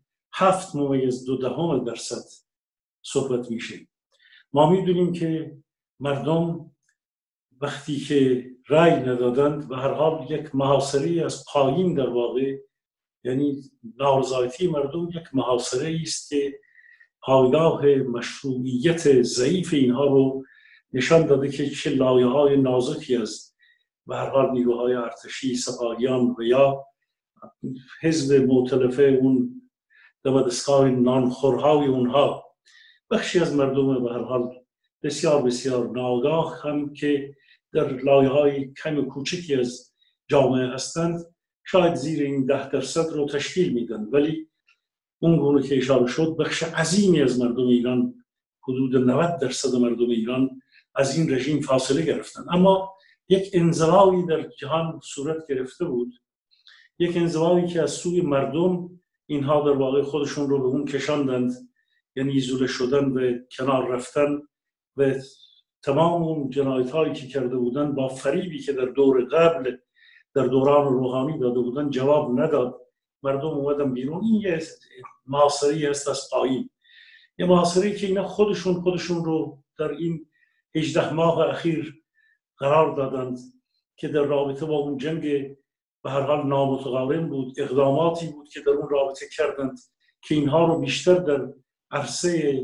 7.2% صحبت میشه. ما میدونیم که مردم وقتی که رأی ندادند به هر حال یک محاصره از پایین، در واقع یعنی نارضایتی مردم یک محاصره است که پایگاه مشروعیت ضعیف اینها رو نشان داده که چه لایه‌های نازکی از به هر حال نیروهای ارتشی، سپاهیان و یا حزب مؤتلفه اون دمدستگاه نانخورهای اونها، بخشی از مردم به هر حال بسیار بسیار ناآگاه هم که در لایه‌های کم کوچکی از جامعه هستند شاید زیر این 10% رو تشکیل میدن، ولی اون گونه که اشاره شد بخش عظیمی از مردم ایران، حدود 90% مردم ایران از این رژیم فاصله گرفتن. اما یک انزوایی در جهان صورت گرفته بود، یک انزوایی که از سوی مردم اینها در واقع خودشون رو به اون کشاندند، یعنی ایزوله شدن و کنار رفتن و تمام اون جنایت‌هایی که کرده بودن با فریبی که در دور قبل در دوران روحانی داده بودن جواب نداد. مردم اومدن بیرون. این یه محاصره‌ای هست از پایین، یه محاصره‌ای که اینا خودشون رو در این 18 ماه اخیر قرار دادند که در رابطه با اون جنگ به هر حال نامتقارن بود، اقداماتی بود که در اون رابطه کردند که اینها رو بیشتر در عرصه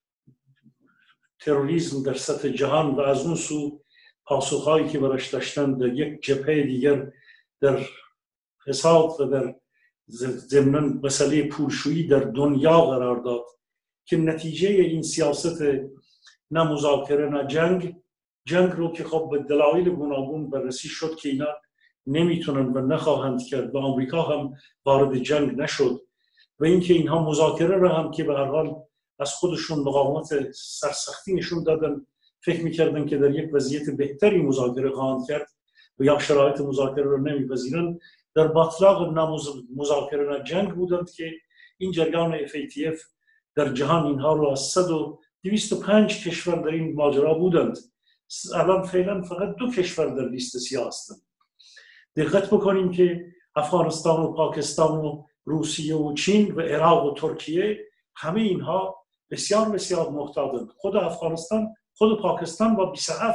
تروریسم در سطح جهان و از اون سو پاسخهایی که براش داشتن در یک جبهه دیگر در حساب و در ضمن مسئله پولشویی در دنیا قرار داد که نتیجه این سیاست نه مذاکره نه جنگ رو که خب به دلایل گوناگون بررسی شد که اینا نمیتونن و نخواهند کرد و آمریکا هم وارد جنگ نشد و اینکه اینها مذاکره را هم که به هر حال از خودشون مقاومت سرسختی نشون دادن، فکر میکردن که در یک وضعیت بهتری مذاکره خواهند کرد و یا شرایط مذاکره رو نمیپذیرن، در باطلاق نه مذاکره نه جنگ بودند که این جریان FATF در جهان اینها رو از 205 کشور در این ماجرا بودند. الان فعلا فقط 2 کشور در لیست سیاه هستند. دقت بکنیم که افغانستان و پاکستان و روسیه و چین و عراق و ترکیه همه اینها بسیار بسیار محتاطند. خود افغانستان، خود پاکستان با 27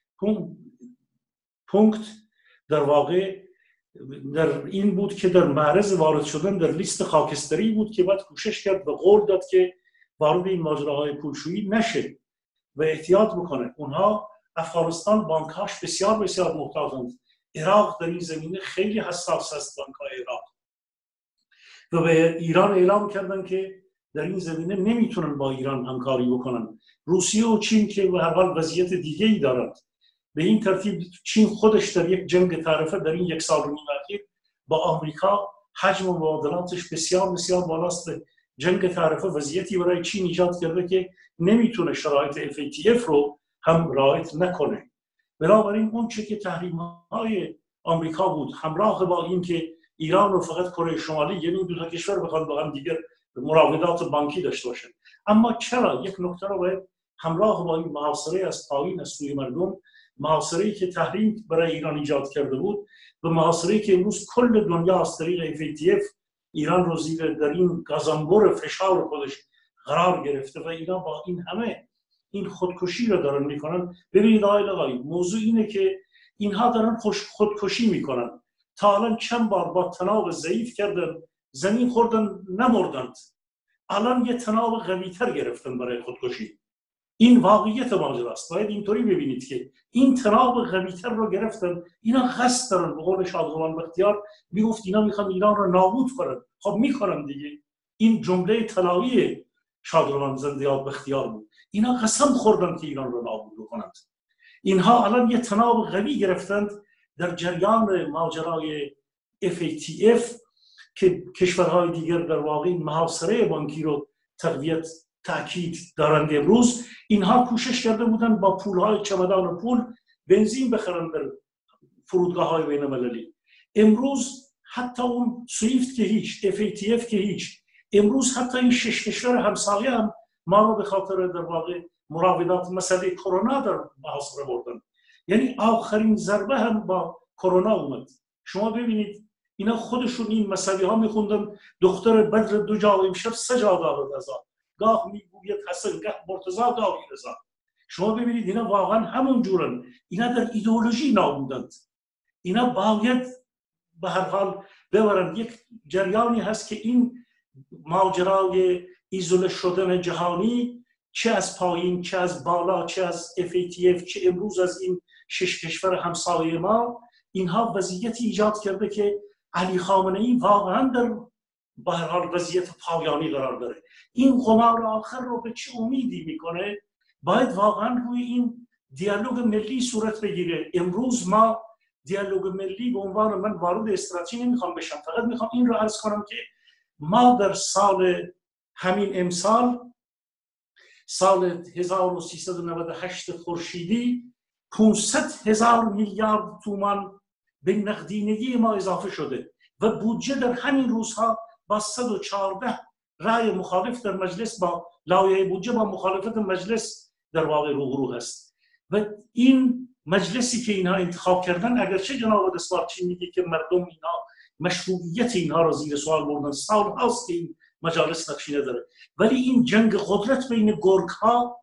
پونکت در واقع در این بود که در معرض وارد شدن در لیست خاکستری بود که بعد کوشش کرد و قول داد که وارد این ماجراهای پولشویی نشه و احتیاط بکنه. اونها افغانستان بانک‌هاش بسیار بسیار محتاطند. عراق در این زمینه خیلی حساس است، بانک‌های عراق، و به ایران اعلام کردن که در این زمینه نمیتونن با ایران همکاری بکنن. روسیه و چین که به هر حال وضعیت دیگه‌ای دارند. به این ترتیب چین خودش در یک جنگ طرفه در این 1 سال و نیم اخیر با آمریکا حجم مبادلاتش بسیار بسیار بالاست. جنگ طرفه وضعیتی برای چین ایجاد کرده که نمیتونه شرایط FATF رو هم رعایت نکنه. بنابراین اون چه که تحریم‌های آمریکا بود همراه با این که ایران و فقط کره شمالی، یعنی دو تا کشور بخواد با هم دیگر مراودات بانکی داشته باشن. اما چرا یک نکته رو باید همراه با این محاصره از پایین از سوی مردم، محاصره‌ای که تحریم برای ایران ایجاد کرده بود و محاصره‌ای که امروز کل دنیا از طریق FATF ایران رو زیر در این گازانبر فشار خودش قرار گرفته و اینا با این همه این خودکشی رو دارن میکنن. ببینید آقای موضوع اینه که اینها دارن خودکشی میکنن. تا الان چند بار با تناب ضعیف کردن، زمین خوردن، نمردند. الان یه تناب قوی‌تر گرفتن برای خودکشی. این واقعیت ماجراست. باید اینطوری ببینید که این تناب قوی‌تر رو گرفتن. اینا قصد دارن، به قول شادروان بختیار میگفت اینا میخوان ایران رو نابود کنن. خب میکنن دیگه. این جمله طلایی شادروان زندیات بختیار بود. اینا قسم خوردن که ایران رو نابود کنند. اینها الان یه تناب قوی گرفتند در جریان ماجرای FATF که کشورهای دیگر در واقع محاصره بانکی رو تأکید دارند. امروز اینها کوشش کرده بودن با پولهای چمدان پول بنزین بخرن در فرودگاه‌های بین‌المللی. امروز حتی اون سویفت که هیچ، FATF که هیچ، امروز حتی این 6 کشور همسایه هم ما رو به خاطر در واقع مراودات مسئله کرونا در محاصره بردن. یعنی آخرین ضربه هم با کرونا اومد. شما ببینید اینا خودشون این مسئله ها میخوندن. دختر بدر 2 جا و امشب 3 جا دارد ازا، گاه میگوید حسن، گاه مرتضی، گاه رضا. شما ببینید اینا واقعا همون جورن. اینا در ایدئولوژی نابودند. اینا باید به هر حال ببرند. یک جریانی هست که این ماجرای ایزوله شدن جهانی، چه از پایین چه از بالا، چه از FATF چه امروز از این 6 کشور همسایه ما، اینها وضعیتی ایجاد کرده که علی خامنه‌ای واقعا در به هر حال وضعیت پایانی قرار داره. این قمار آخر رو به چه امیدی میکنه؟ باید واقعا روی این دیالوگ ملی صورت بگیره. امروز ما دیالوگ ملی به عنوان، من وارد استراتژی نمیخوام بشم، فقط میخوام این رو عرض کنم که ما در سال همین امسال، سال 1398 خورشیدی، 500,000 میلیارد تومان به نقدینگی ما اضافه شده و بودجه در همین روزها با 114 رأی مخالف در مجلس، با لایحه بودجه با مخالفت مجلس در واقع روبرو هست. و این مجلسی که اینها انتخاب کردن، اگرچه جناب دستوارچی میگه که مردم اینها مشروعیت اینها را زیر سوال بردن، سال هاست که این مجالس نقشی نداره، ولی این جنگ قدرت بین گرگ ها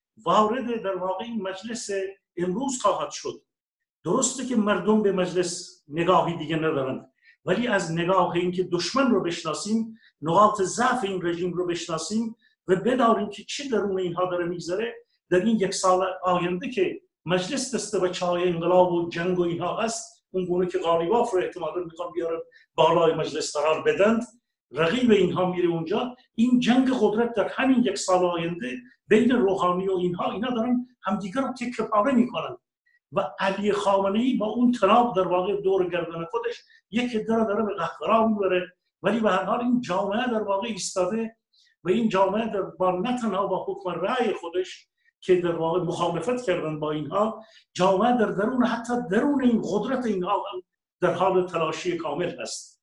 وارد در واقع این مجلس امروز خواهد شد. درسته که مردم به مجلس نگاهی دیگه ندارند، ولی از نگاه این که دشمن رو بشناسیم، نقاط ضعف این رژیم رو بشناسیم و بداریم که چه درون اینها داره میگذره، در این 1 سال آینده که مجلس دسته و چای انقلاب و جنگ و اینها هست، اون گونه که غالیباف رو احتمالاً میخوان بیارن بالای مجلس قرار بدند، رقیب اینها میره اونجا. این جنگ قدرت در همین 1 سال آینده بین روحانی و اینا دارن همدیگر رو تکه پاره میکنن و علی خامنه‌ای با اون تناب در واقع دور گردن خودش یک عده داره به قهقرا میبره. ولی به هر حال این جامعه در واقع ایستاده و این جامعه در نه تنها با حکم رأی خودش که در واقع مخالفت کردن با اینها، جامعه در درون، حتی درون این قدرت اینها در حال تلاشی کامل هست.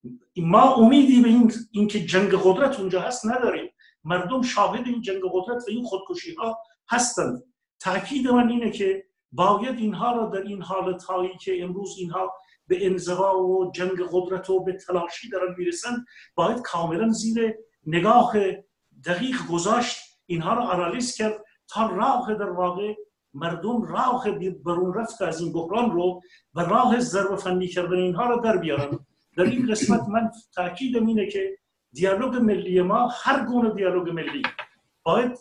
ما امیدی به این که جنگ قدرت اونجا هست نداریم. مردم شاهد این جنگ قدرت و این خودکشی ها هستند. تأکید من اینه که باید اینها را در این حالت هایی که امروز اینها به انزوا و جنگ قدرت و به تلاشی دارن میرسند، باید کاملا زیر نگاه دقیق گذاشت، اینها را آنالیز کرد تا راه در واقع مردم راه برون رفت از این بحران رو و راه ضربه فنی کردن اینها را در بیارن. در این قسمت من تأکیدم اینه که دیالوگ ملی ما، هر گونه دیالوگ ملی، باید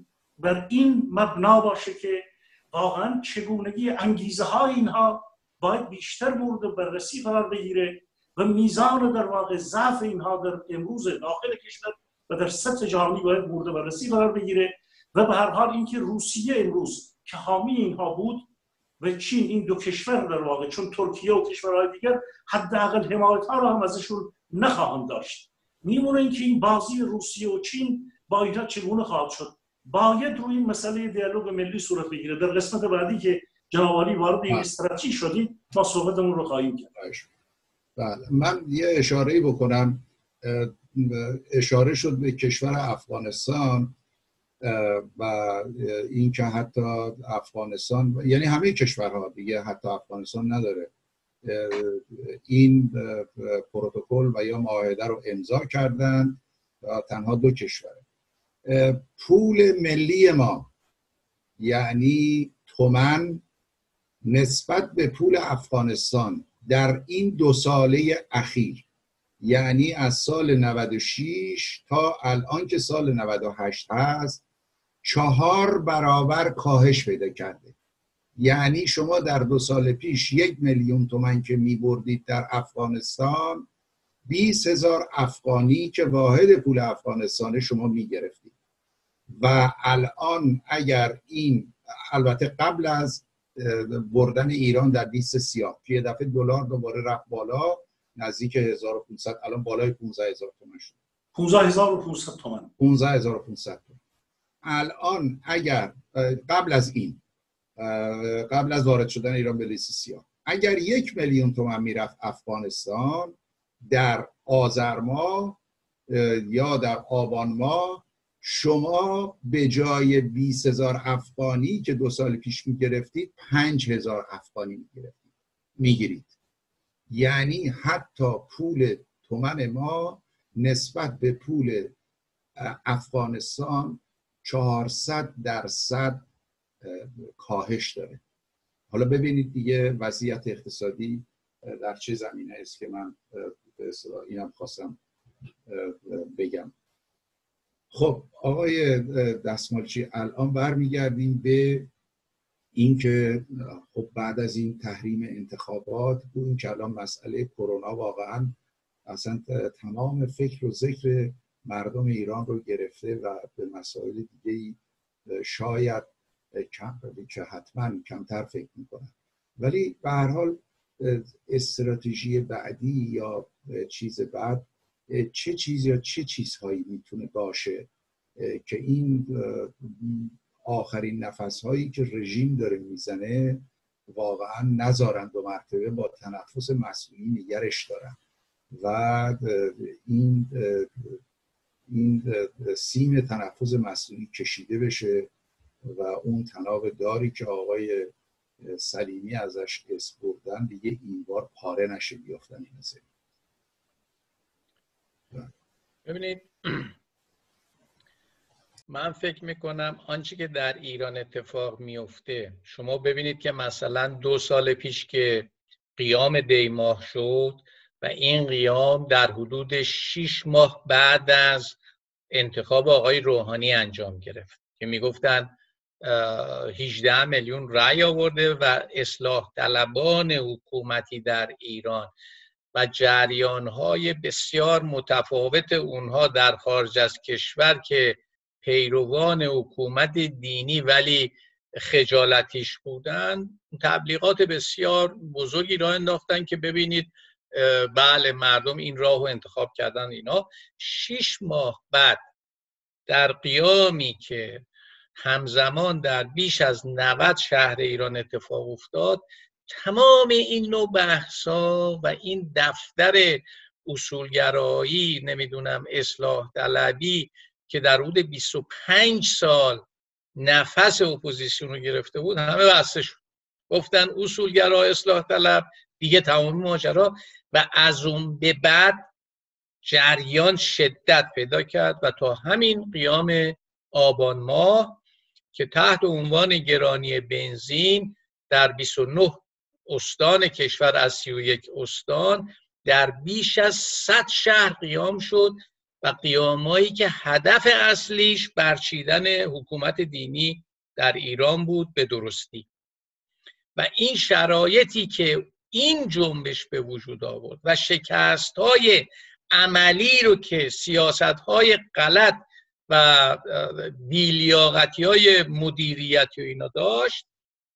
بر این مبنا باشه که واقعا چگونگی انگیزه های اینها باید بیشتر مورد بررسی قرار بگیره و میزان در واقع ضعف اینها در امروز داخل کشور و در سطح جهانی باید مورد بررسی قرار بگیره. و به هر حال اینکه روسیه امروز که حامی اینها بود و چین، این 2 کشور در واقع، چون ترکیه و کشورهای دیگر حداقل حمایت ها رو هم ازشون نخواهند داشت، میمونه اینکه این بازی روسیه و چین با اینها چگونه خواهد شد. باید روی این مسئله دیالوگ ملی صورت بگیره. در قسمت بعدی که جناب عالی وارد این استراتژی شدید، ما صحبتمون رو خواهیم کرد. بله، من یه اشاره‌ای بکنم. اشاره شد به کشور افغانستان و این که حتی افغانستان، یعنی همه کشورها دیگه، حتی افغانستان نداره، این پروتکل و یا معاهده رو امضا کردن. تنها 2 کشور. پول ملی ما یعنی تومان نسبت به پول افغانستان در این 2 ساله اخیر، یعنی از سال 96 تا الان که سال 98 هست، 4 برابر کاهش پیدا کرده. یعنی شما در 2 سال پیش 1 میلیون تومان که می بردید در افغانستان، 20,000 افغانی که واحد پول افغانستان شما می گرفتید. و الان اگر این، البته قبل از بردن ایران در لیست سیاه که یه دفعه دلار دوباره رفت بالا نزدیک 1500، الان بالای 15,000 تومان شد. 15,500 تومان. 15,500 تومان. الان اگر قبل از این، قبل از وارد شدن ایران به لیست سیاه، اگر 1 میلیون تومان میرفت افغانستان در آذر ماه یا در آبان ماه، شما به جای 20,000 افغانی که 2 سال پیش میگرفتید 5,000 افغانی میگیرید. یعنی حتی پول تومان ما نسبت به پول افغانستان 400% کاهش داره. حالا ببینید دیگه وضعیت اقتصادی در چه زمینه است که من به اصطلاح اینم خواستم بگم. خب آقای دستمالچی، الان برمیگردیم به این که خب بعد از این تحریم انتخابات، این که الان مسئله کرونا واقعا اصلا تمام فکر و ذکر مردم ایران رو گرفته و به مسائل دیگه شاید که حتما کمتر فکر میکنن، ولی به هر حال استراتژی بعدی یا چیز بعد چه چیز یا چه چیزهایی میتونه باشه که این آخرین نفسهایی که رژیم داره میزنه واقعا نذارن 2 مرتبه با تنفس مسئولی نگرش دارن و این سیم تنفس مسئولی کشیده بشه و اون تناب داری که آقای سلیمی ازش اسم بردن دیگه این بار پاره نشه بیافتن این زمین. ببینید، من فکر میکنم آنچه که در ایران اتفاق میفته، شما ببینید که مثلا 2 سال پیش که قیام دی ماه شد و این قیام در حدود 6 ماه بعد از انتخاب آقای روحانی انجام گرفت که میگفتن 18 میلیون رأی آورده و اصلاح طلبان حکومتی در ایران و جریان‌های بسیار متفاوت اونها در خارج از کشور که پیروان حکومت دینی ولی خجالتیش بودن، تبلیغات بسیار بزرگی راه انداختن که ببینید بله مردم این راه رو انتخاب کردن. اینا 6 ماه بعد در قیامی که همزمان در بیش از 90 شهر ایران اتفاق افتاد، تمام این نوع بحثا و این دفتر اصولگرایی، نمیدونم اصلاح طلبی که در حدود 25 سال نفس اپوزیسیون رو گرفته بود، همه بسته شد. گفتن اصولگرا، اصلاح طلب، دیگه تمام ماجرا. و از اون به بعد جریان شدت پیدا کرد و تا همین قیام آبان ماه که تحت عنوان گرانی بنزین در 29 استان کشور از 31 استان در بیش از 100 شهر قیام شد و قیامایی که هدف اصلیش برچیدن حکومت دینی در ایران بود به درستی. و این شرایطی که این جنبش به وجود آورد و شکست‌های عملی رو که سیاست‌های غلط و بی‌لیاقتی‌های مدیریتی و اینا داشت،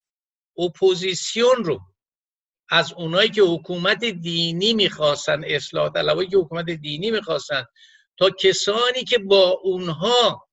اپوزیسیون رو از اونایی که حکومت دینی میخواستن، اصلاح طلبایی که حکومت دینی میخواستن، تا کسانی که با اونها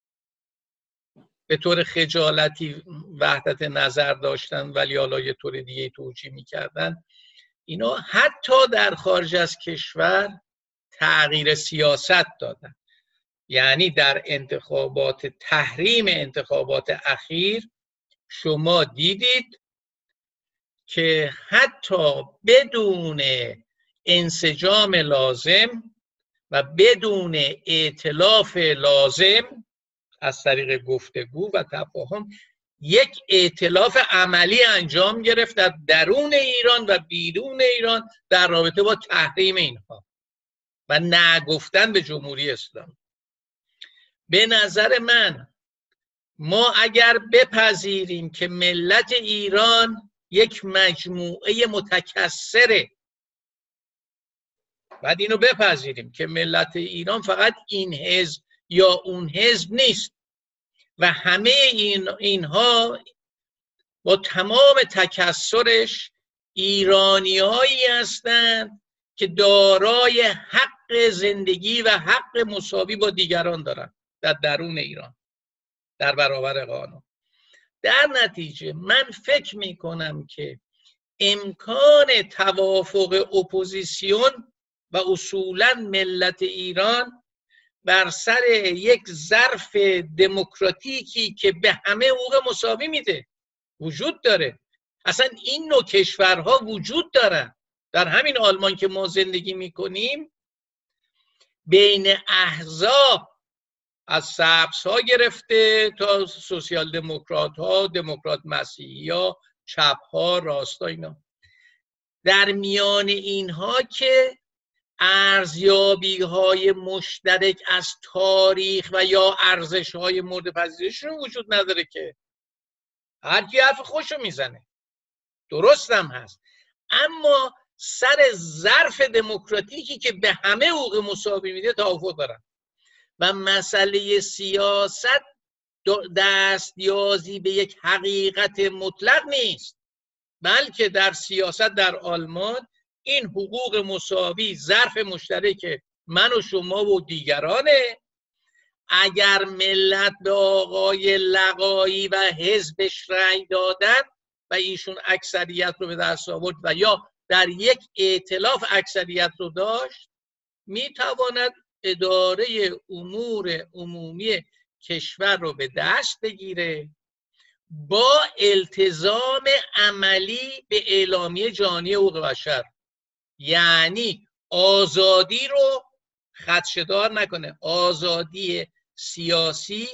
به طور خجالتی وحدت نظر داشتن ولی حالا یه طور دیگه توجیه میکردن، اینا حتی در خارج از کشور تغییر سیاست دادن. یعنی در انتخابات، تحریم انتخابات اخیر شما دیدید که حتی بدون انسجام لازم و بدون ائتلاف لازم از طریق گفتگو و تفاهم یک ائتلاف عملی انجام گرفت در درون ایران و بیرون ایران در رابطه با تحریم اینها و نگفتن به جمهوری اسلامی. به نظر من ما اگر بپذیریم که ملت ایران یک مجموعه متکثره، بعد اینو بپذیریم که ملت ایران فقط این حزب یا اون حزب نیست و همه اینها با تمام تکثرش ایرانی‌هایی هستند که دارای حق زندگی و حق مساوی با دیگران دارند در درون ایران در برابر قانون. در نتیجه من فکر میکنم که امکان توافق اپوزیسیون و اصولا ملت ایران بر سر یک ظرف دموکراتیکی که به همه حقوق مساوی میده وجود داره. اصلا این نوع کشورها وجود دارن. در همین آلمان که ما زندگی میکنیم بین احزاب از سبزها گرفته تا سوسیال دموکرات ها، دموکرات مسیحی ها، چپ ها، راستا، اینا در میان اینها که ارزیابی های مشترک از تاریخ و یا ارزش های مورد پذیرششون وجود نداره که هر کی حرف خوشو میزنه. درست هم هست، اما سر ظرف دموکراتیکی که به همه حقوق مساوی میده توافق دارن و مسئله سیاست دستیازی به یک حقیقت مطلق نیست، بلکه در سیاست در آلمان این حقوق مساوی ظرف مشترک من و شما و دیگرانه. اگر ملت به آقای لقایی و حزبش رأی دادن و ایشون اکثریت رو به دست آورد و یا در یک ائتلاف اکثریت رو داشت، میتواند اداره امور عمومی کشور رو به دست بگیره با التزام عملی به اعلامیه جهانی حقوق بشر. یعنی آزادی رو خدشه‌دار نکنه. آزادی سیاسی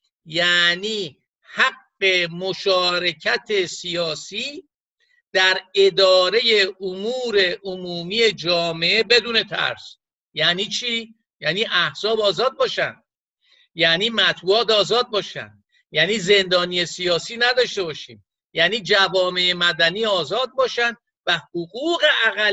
یعنی حق مشارکت سیاسی در اداره امور عمومی جامعه بدون ترس. یعنی چی؟ یعنی احزاب آزاد باشن، یعنی مطبوعات آزاد باشن، یعنی زندانی سیاسی نداشته باشیم، یعنی جوامع مدنی آزاد باشن و حقوق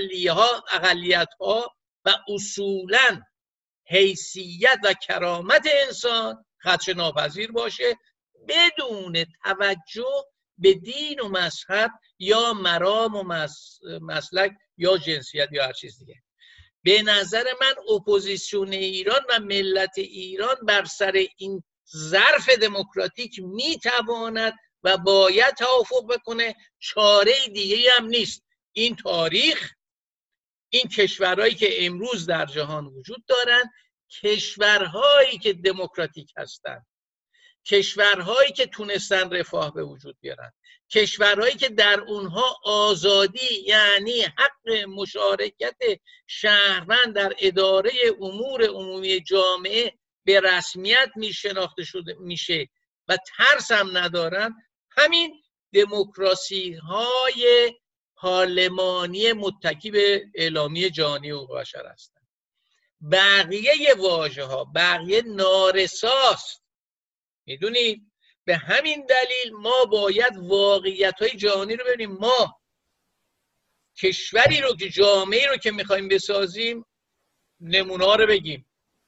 اقلیت ها و اصولاً حیثیت و کرامت انسان خدشه ناپذیر باشه بدون توجه به دین و مذهب یا مرام و مسلک یا جنسیت یا هر چیز دیگه. به نظر من اپوزیسیون ایران و ملت ایران بر سر این ظرف دموکراتیک میتواند و باید توافق بکنه. چاره دیگه هم نیست. این تاریخ، این کشورهایی که امروز در جهان وجود دارن، کشورهایی که دموکراتیک هستند، کشورهایی که تونستن رفاه به وجود بیارن، کشورهایی که در اونها آزادی یعنی حق مشارکت شهروند در اداره امور عمومی جامعه به رسمیت شناخته شده میشه و ترس هم ندارن، همین دموکراسی های پارلمانی متکی به اعلامیه جهانی حقوق بشر هستند. بقیه واژه ها بقیه نارساست. میدونید به همین دلیل ما باید واقعیت های جهانی رو ببینیم. ما کشوری رو که جامعه رو که میخوایم بسازیم نمونه ها رو بگیم،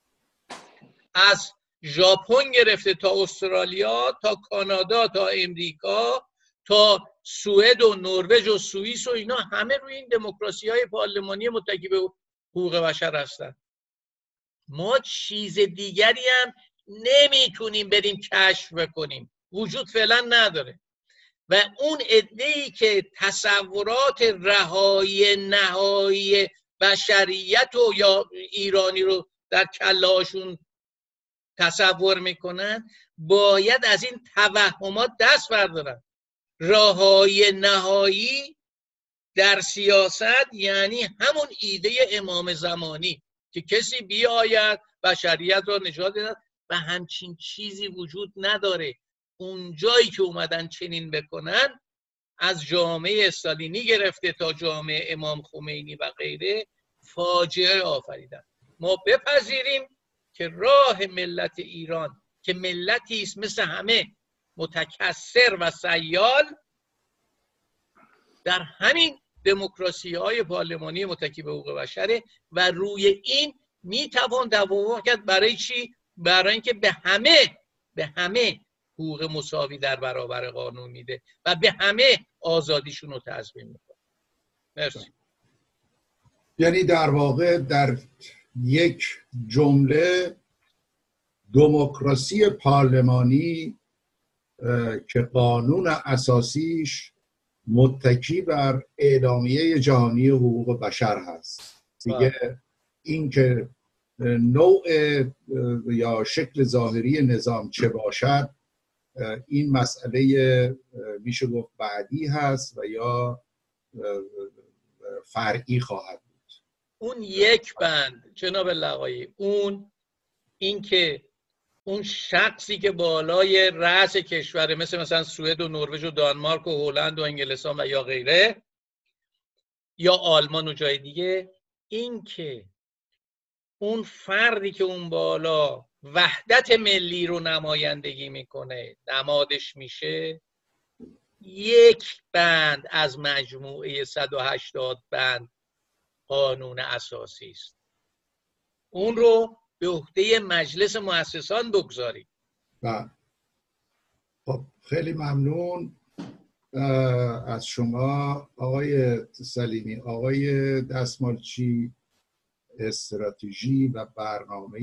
از ژاپن گرفته تا استرالیا تا کانادا تا امریکا تا سوئد و نروژ و سوئیس و اینا همه روی این دموکراسی های پارلمانی متکی به حقوق بشر هستن. ما چیز دیگری هم نمیتونیم بریم کشف بکنیم، وجود فعلا نداره. و اون عده‌ای که تصورات رهایی نهایی بشریت و یا ایرانی رو در کله‌هاشون تصور میکنن باید از این توهمات دست بردارن. رهایی نهایی در سیاست یعنی همون ایده امام زمانی که کسی بیاید بشریت را نجات دهد و همچین چیزی وجود نداره. اون جایی که اومدن چنین بکنن، از جامعه استالینی گرفته تا جامعه امام خمینی و غیره، فاجعه آفریدن. ما بپذیریم که راه ملت ایران که ملتی است مثل همه متکثر و سیال، در همین دموکراسی های پارلمانی متکی به حقوق بشره و روی این میتوان توافق کرد. برای چی؟ برای اینکه به همه حقوق مساوی در برابر قانون میده و به همه آزادیشون رو تضمین میکنه. مرسی. یعنی در واقع در یک جمله دموکراسی پارلمانی که قانون اساسیش متکی بر اعلامیه جهانی حقوق بشر هست دیگه، این که نوع یا شکل ظاهری نظام چه باشد این مسئله میشه گفت بعدی هست و یا فرعی خواهد بود. اون یک بند جناب لقایی، این که اون شخصی که بالای رأس کشوره مثلا سوئد و نروژ و دانمارک و هلند و انگلستان و یا غیره یا آلمان و جای دیگه، این که اون فردی که اون بالا وحدت ملی رو نمایندگی میکنه نمادش میشه، یک بند از مجموعه 180 بند قانون اساسی است. اون رو به عهده مجلس مؤسسان بگذارید. خب خیلی ممنون از شما آقای سلیمی. آقای دستمالچی استراتژی و برنامه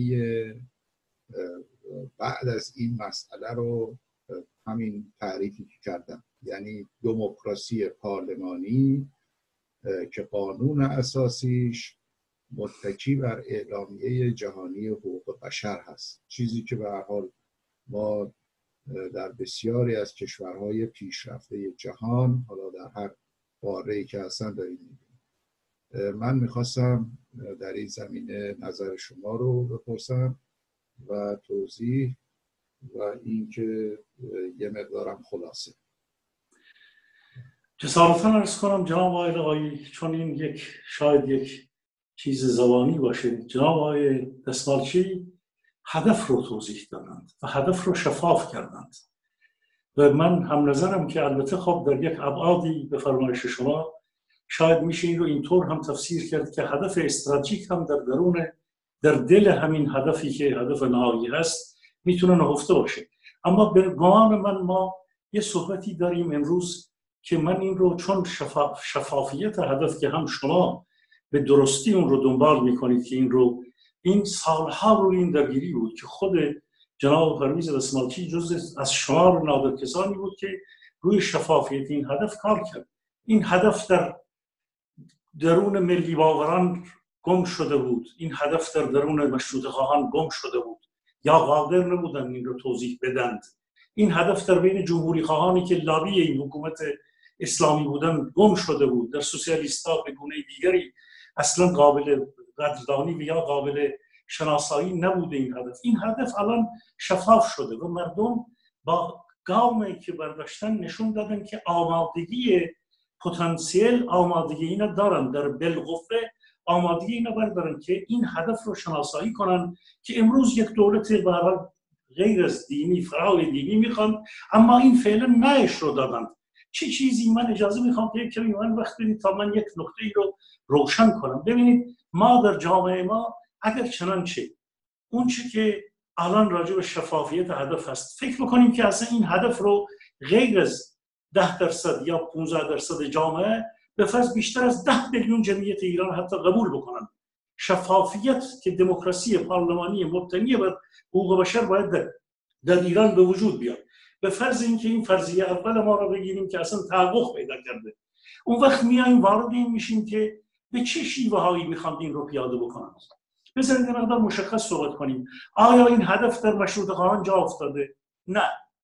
بعد از این مسئله رو همین تعریفی کردم، یعنی دموکراسی پارلمانی که قانون اساسیش متکی بر اعلامیه جهانی حقوق بشر هست، چیزی که به هر حال ما در بسیاری از کشورهای پیشرفته جهان حالا در هر قاره‌ای که هستن داریم می‌بینیم. من میخواستم در این زمینه نظر شما رو بپرسم و توضیح و اینکه یه مقدارم خلاصه. جسارتاً عرض کنم جناب آقای لقایی، چون این شاید یک چیز زبانی باشه، جناب آقای دستمالچی هدف رو توضیح دادند و هدف رو شفاف کردند و من هم نظرم که البته خب در یک ابعادی به فرمایش شما شاید میشه این رو اینطور هم تفسیر کرد که هدف استراتژیک هم در دل همین هدفی که هدف نهایی هست میتونه نهفته باشه. اما به گمان من ما یه صحبتی داریم امروز که من این رو چون شفافیت هدف که هم شما به درستی اون رو دنبال میکنید که این سالها روی این درگیری بود که خود جناب پرویز دستمالچی جز از شمار نادر کسانی بود که روی شفافیت این هدف کار کرد. این هدف در درون ملی باوران گم شده بود، این هدف در درون مشروطه خواهان گم شده بود یا قادر نبودن این رو توضیح بدند. این هدف در بین جمهوری خواهانی که لابی این حکومت اسلامی بودن گم شده بود. در سوسیالیست‌ها به گونه دیگری اصلا قابل قدردانی و یا قابل شناسایی نبوده این هدف. این هدف الان شفاف شده و مردم با گامی که برداشتن نشون دادن که آمادگی پتانسیل آمادگی اینا دارن، در بالقوه آمادگی اینا بردارن که این هدف رو شناسایی کنن که امروز یک دولت برای غیر از دینی فرای دینی میخوان، اما این فعلا نهش رو دادن. چه چیزی من اجازه میخوام که کمی من وقت بدید تا من یک نکته ای رو روشن کنم. ببینید ما در جامعه ما اگر چنانچه اون چی که الان راجع به شفافیت هدف هست فکر بکنیم که اصلا این هدف رو غیر از 10% یا 15% جامعه به فرض بیشتر از 10 میلیون جمعیت ایران حتی قبول بکنن، شفافیت که دموکراسی پارلمانی مبتنی بر حقوق بشر باید در ایران به وجود بیاد. به فرض اینکه این فرضیه اول ما رو بگیریم که اصلا تحقق پیدا کرده، اون وقت میایم وارد این میشیم که به چه شیوه‌هایی میخوان این رو پیاده بکنن. بذارید این مقدار مشخص صحبت کنیم. آیا این هدف در مشروطه خواهان جا افتاده؟ نه.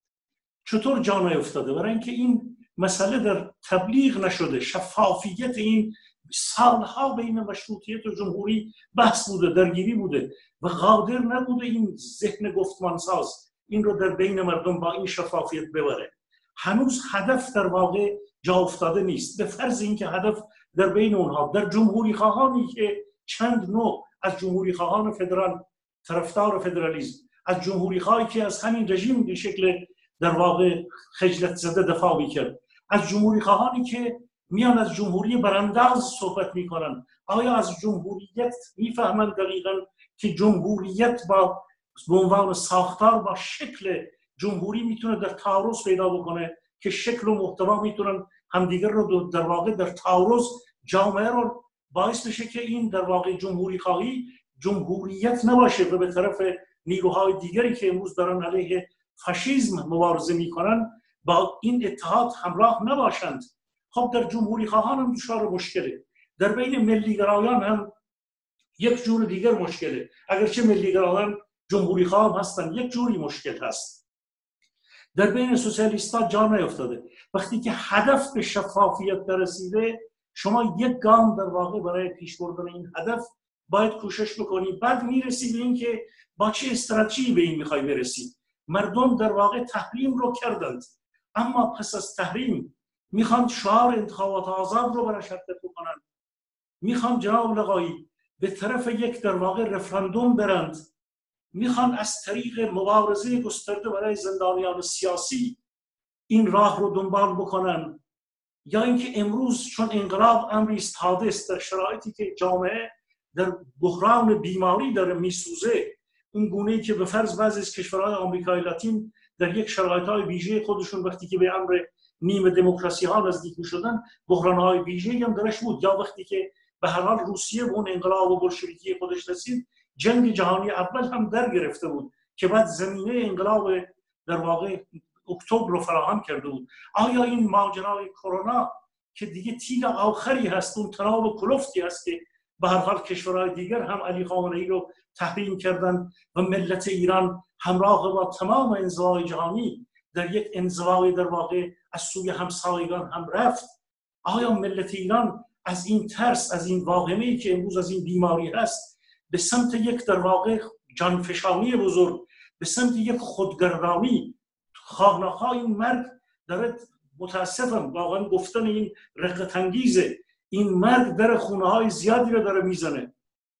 چطور جا نیفتاده؟ برای اینکه این مسئله در تبلیغ نشده. شفافیت این سالها بین مشروطیت و جمهوری بحث بوده، درگیری بوده و قادر نبوده این ذهن گفتمانساز این رو در بین مردم با این شفافیت ببره. هنوز هدف در واقع جا افتاده نیست. به فرض اینکه هدف در بین اونها، در جمهوری خواهانی که چند نوع، از جمهوری خواهان فدرال طرفدار فدرالیسم، از جمهوری خواهی که از همین رژیم به شکل در واقع خجلت زده دفاع میکرد، از جمهوری خواهانی که میان از جمهوری برانداز صحبت میکنن، آیا از جمهوریت میفهمن دقیقاً که جمهوریت با به عنوان ساختار با شکل جمهوری میتونه در تعارض پیدا بکنه که شکل و محتوا میتونن همدیگر رو در واقع در تعارض جامعه رو باعث بشه که این در واقع جمهوری خواهی جمهوریت نباشه و به طرف نیروهای دیگری که امروز دارن علیه فاشیسم مبارزه میکنن با این اتحاد همراه نباشند. خب در جمهوری خواهان هم دچار مشکله، در بین ملیگرایان هم یک جور دیگر مشکله، اگرچه ملیگرایان جمهوری خواه هستن یک جوری مشکل هست. در بین سوسیالیست‌ها جا نیفتاده. وقتی که هدف به شفافیت برسیده، شما یک گام در واقع برای پیش بردن این هدف باید کوشش بکنی. بعد میرسی به این که با چه استراتژی به این میخوای برسی. مردم در واقع تحریم رو کردند، اما پس از تحریم میخوان شعار انتخابات آزاد رو برای شرکت بکنن، میخوان جناب لقایی به طرف یک در واقع رفراندوم برند، میخوان از طریق مبارزه گسترده برای زندانیان سیاسی این راه رو دنبال بکنن، یا اینکه امروز چون انقلاب امری است حادث در شرایطی که جامعه در بحران بیماری داره میسوزه، اون گونه‌ای که به فرض بعضی از کشورهای آمریکای لاتین در یک شرایط‌های ویژه خودشون وقتی که به امر نیمه دموکراسی ها نزدیک می‌شدن بحران‌های ویژه‌ای هم درش بود، یا وقتی که به هر حال روسیه به اون انقلاب و بلشویکی خودش رسید، جنگ جهانی اول هم در گرفته بود که بعد زمینه انقلاب در واقع اکتبر رو فراهم کرده بود. آیا این ماجرای کرونا که دیگه تیر آخری هست، اون تناب کلفتی هست که به هر حال کشورهای دیگر هم علی خامنه‌ای رو تحریم کردن و ملت ایران همراه با تمام انزوای جهانی در یک انزوای در واقع از سوی همسایگان هم رفت، آیا ملت ایران از این ترس، از این واهمه‌ای که امروز از این بیماری هست به سمت یک در واقع جانفشانی بزرگ، به سمت یک خودگردانی، خواهناخواه این مرگ داره، متاسفم واقعا گفتن این رقت انگیزه، این مرگ در خونه‌های زیادی رو داره میزنه،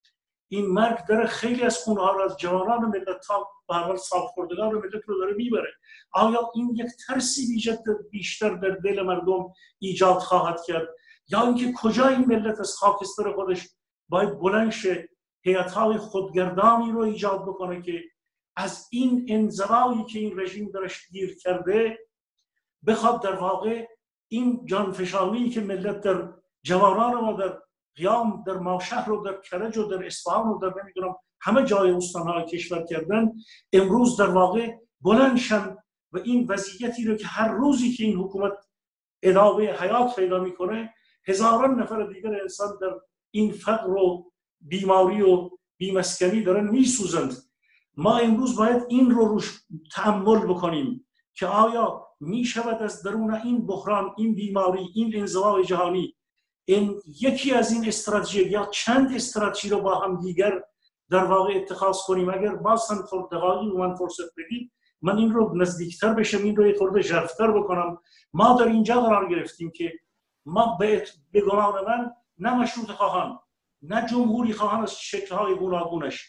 این مرگ داره خیلی از خونه‌ها رو از جوانان ملت ها به هر حال سالخوردگان ملت رو داره میبره. آیا این یک ترسی بیشتر در دل مردم ایجاد خواهد کرد، یا اینکه کجا این ملت از خاکستر خودش باید بلند شه، هیئت‌های خودگردانی رو ایجاد بکنه که از این انزوایی که این رژیم درش گیر کرده بخواد در واقع این جانفشانی که ملت در جوانان ما در قیام، در ماشهر و در کرج و در اصفهان و در نمیدونم همه جای استانهای کشور کردن، امروز در واقع بلند شن و این وضعیتی رو که هر روزی که این حکومت ادامه حیات پیدا میکنه هزاران نفر دیگر انسان در این فقر و بیماری و بیمسکنی دارن میسوزند. ما امروز باید این رو روش تأمل بکنیم که آیا میشود از درون این بحران، این بیماری، این انزوای جهانی، این یکی از این استراتژی یا چند استراتژی رو با هم دیگر در واقع اتخاذ کنیم. اگر باز هم دقایقی من فرصت بدید من این رو نزدیکتر بشم، این رو یه خورده ژرف‌تر بکنم. ما در اینجا قرار گرفتیم که ما به گمان من نه مشروطه خواهان، نه جمهوری خواهان از شکل‌های گوناگونش،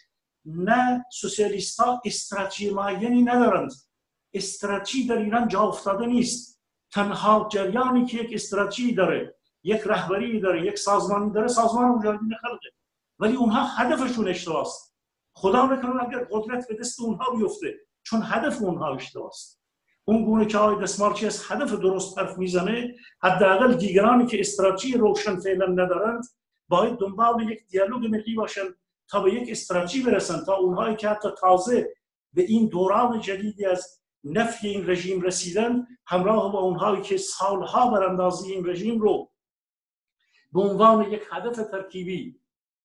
نه سوسیالیست‌ها استراتژی معینی ندارند. استراتژی در ایران جا افتاده نیست. تنها جریانی که یک استراتژی داره، یک رهبری داره، یک سازمانی داره، سازمان مجاهدین خلقه، ولی اونها هدفشون اشتباهه. خدا نکنه اگر قدرت به دست اونها بیفته، چون هدف اونها اشتباهه. اون گونه که آقای دستمارچی از هدف درست حرف میزنه، حداقل دیگرانی که استراتژی روشن فعلا ندارند باید دنبال یک دیالوگ ملی باشن تا به یک استراتژی برسن، تا اونهایی که حتی تازه به این دوران جدیدی از نفی این رژیم رسیدن همراه با اونهایی که سالها براندازی این رژیم رو به عنوان یک هدف ترکیبی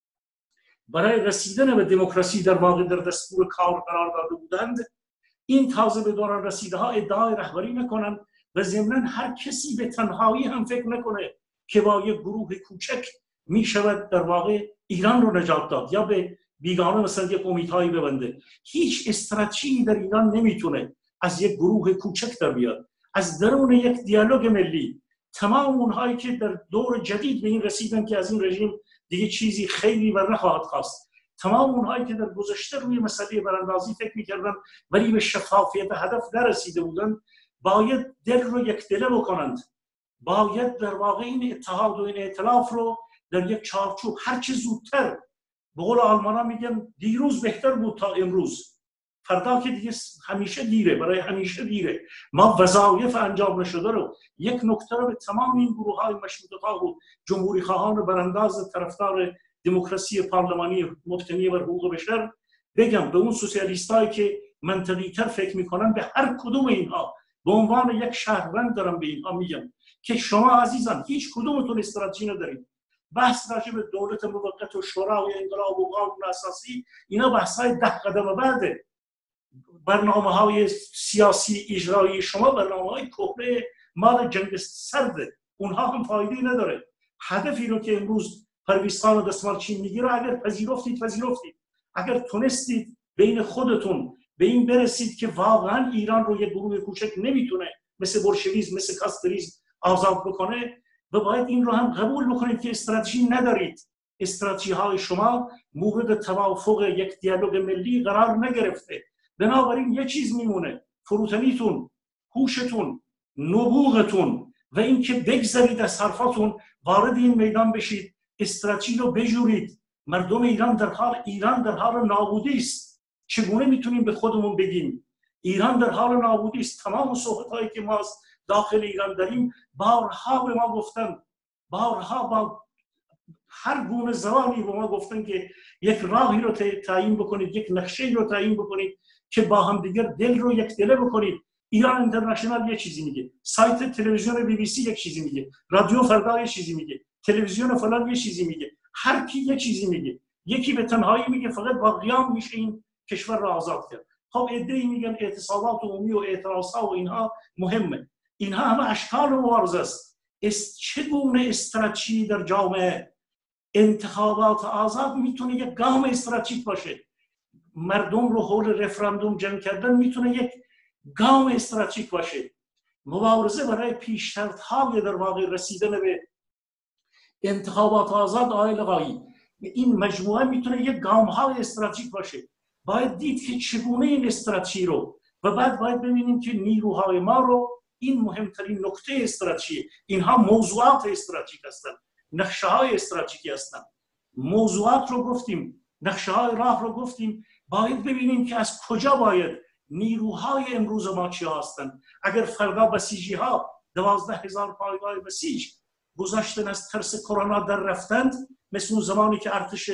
برای رسیدن به دموکراسی در واقع در دستور کار قرار داده بودند، این تازه به دوران رسیده ها ادعای رهبری نکنند و ضمناً هر کسی به تنهایی هم فکر نکنه که با یک گروه کوچک می شود در واقع ایران رو نجات داد یا به بیگانه مثلا یک امیدهایی ببنده. هیچ استراتژی در ایران نمیتونه از یک گروه کوچک در بیاد. از درون یک دیالوگ ملی تمام اونهایی که در دور جدید به این رسیدن که از این رژیم دیگه چیزی خیلی بر نخواهد خواست، تمام اونهایی که در گذشته روی مسئله براندازی فکر میکردن ولی به شفافیت هدف نرسیده بودن، باید دل رو یک دله بکنند. باید در واقع این اتحاد و این ائتلاف رو در یک چارچوب هرچه زودتر، به قول آلمانا میگن دیروز بهتر بود تا امروز، فردا که دیگه همیشه دیره، برای همیشه دیره. ما وظایف انجام نشده رو، یک نکته رو به تمام این گروه های مشروطه‌خواه و جمهوری خواهان برانداز طرفدار دموکراسی پارلمانی مبتنی بر حقوق بشر بگم، به اون سوسیالیستایی که منطقی تر فکر میکنن، به هر کدوم اینها به عنوان یک شهروند دارم به اینها میگم که شما عزیزان هیچ کدومتون استراتژی ندارید. بحث راجع به دولت موقت و شورا و انقلاب و قانون اساسی، اینا بحث‌های 10 قدم بعده. برنامه‌های سیاسی اجرایی شما برنامه‌های کهنه مال جنگ سرده، اونها هم فایده نداره. هدفی رو که امروز پرویز خان و دستمال چین میگیره، اگر پذیرفتید، اگر تونستید بین خودتون به این برسید که واقعا ایران رو یک گروه کوچک نمیتونه مثل بولشویسم، مثل کاستریسم آزاد بکنه، و باید این رو هم قبول بکنید که استراتژی ندارید. استراتژی های شما مورد توافق یک دیالوگ ملی قرار نگرفته. بنابراین یه چیز میمونه، فروتنیتون، هوشتون، نبوغتون و این که بگذارید از حرفاتون وارد این میدان بشید، استراتژی رو بجورید. مردم ایران در حال نابودی است. چگونه میتونیم به خودمون بگیم ایران در حال نابودی است؟ تمام صحبت‌هایی که ما داخل ایران داریم بارها به ما گفتن، بارها با هر گونه زبانی به ما گفتن که یک راهی رو تعیین بکنید، یک نقشه‌ای رو تعیین بکنید که با هم دیگر دل رو یک دله بکنید. ایران اینترنشنال یه چیزی میگه، سایت تلویزیون بی بی سی یک چیزی میگه، رادیو فردا یه چیزی میگه، تلویزیون فلان یه چیزی میگه، هر کی یه چیزی میگه. یکی به تنهایی میگه فقط با قیام میشه این کشور رو آزاد کرد. خب عده‌ای میگن اعتصابات عمومی و اعتراضات و اینها مهمه. اینها همه اشکال مبارزه است. چگونه استراتژی در جامعه انتخابات آزاد میتونه یک گام استراتژیک باشه؟ مردم رو حول رفراندوم جمع کردن میتونه یک گام استراتژیک باشه. مبارزه برای پیشرفت‌های در واقع رسیدن به انتخابات آزاد آقای لقایی، این مجموعه میتونه یک گام‌های استراتژیک باشه. باید دید که چگونه این استراتژی رو، و بعد باید ببینیم که نیروهای ما رو، این مهمترین نکته استراتژی، اینها موضوعات استراتژیک هستند، نقشه‌های استراتژیکی هستند. موضوعات رو گفتیم، نقشه‌های راه رو گفتیم، باید ببینیم که از کجا باید نیروهای امروز ما چی هستند. اگر فردا بسیجی‌ها 12,000 پایگاه بسیج گذاشتن از ترس کرونا در رفتند، مثل اون زمانی که ارتش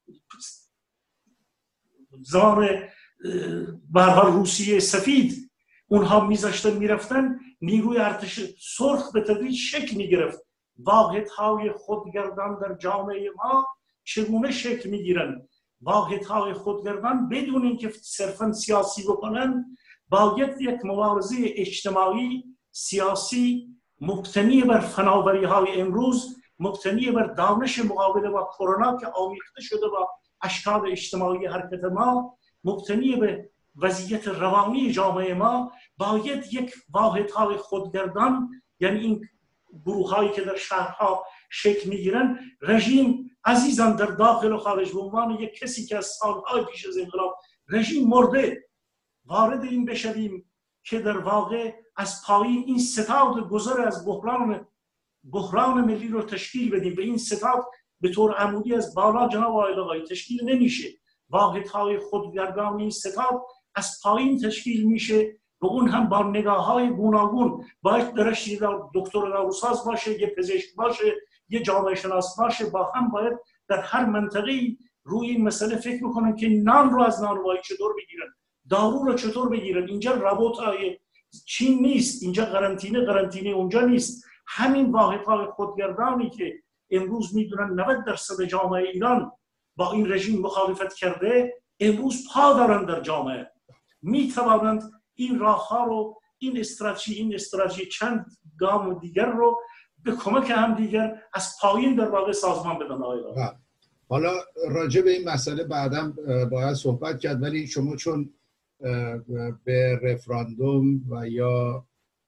زمان به هر حال روسیه سفید اونها میذاشتن میرفتن، نیروی ارتش سرخ به تدریج شکل میگرفت. واحدهای خودگردان در جامعه ما چگونه شکل میگیرن؟ واحدهای خودگردان بدون اینکه صرفا سیاسی بکنن، باید یک مبارزه اجتماعی سیاسی مبتنی بر فناوری‌های امروز، مبتنی بر دانش مقابله با کرونا که آمیخته شده با اشکال اجتماعی حرکت ما، مبتنی به وضعیت روانی جامعه ما، باید یک واحدهای خودگردان، یعنی این گروه‌هایی که در شهرها شکل می‌گیرن، رژیم عزیزان در داخل و خارج به عنوان یک کسی که از سالهای پیش از انقلاب رژیم مرده، وارد این بشویم که در واقع از پایین این ستاد گذر از بحران ملی رو تشکیل بدیم. به این ستاد به طور عمودی از بالا جناب آقای تشکیل نمیشه. واحدهای خودگردان این ستاد از پایین تشکیل میشه و اون هم با نگاه‌های گوناگون، باید درش یه دکتر داروساز باشه، یه پزشک باشه، یه جامعه شناس باشه، با هم باید در هر منطقه‌ای روی این مسئله فکر بکنن که نان رو از نانوایی چطور بگیرن. دارو رو چطور بگیرن؟ اینجا ربات چین نیست، اینجا قرنطینه اونجا نیست. همین واحدهای خودگردانی که امروز میدونن 90% جامعه ایران با این رژیم مخالفت کرده، امروز پا دارن در جامعه، میتوانند این راهها رو، این استراتژی چند گام دیگر رو به کمک هم دیگر از پایین در واقع سازمان بدن. حالا راجع به این مسئله بعداً باید صحبت کرد، ولی شما چون به رفراندوم و یا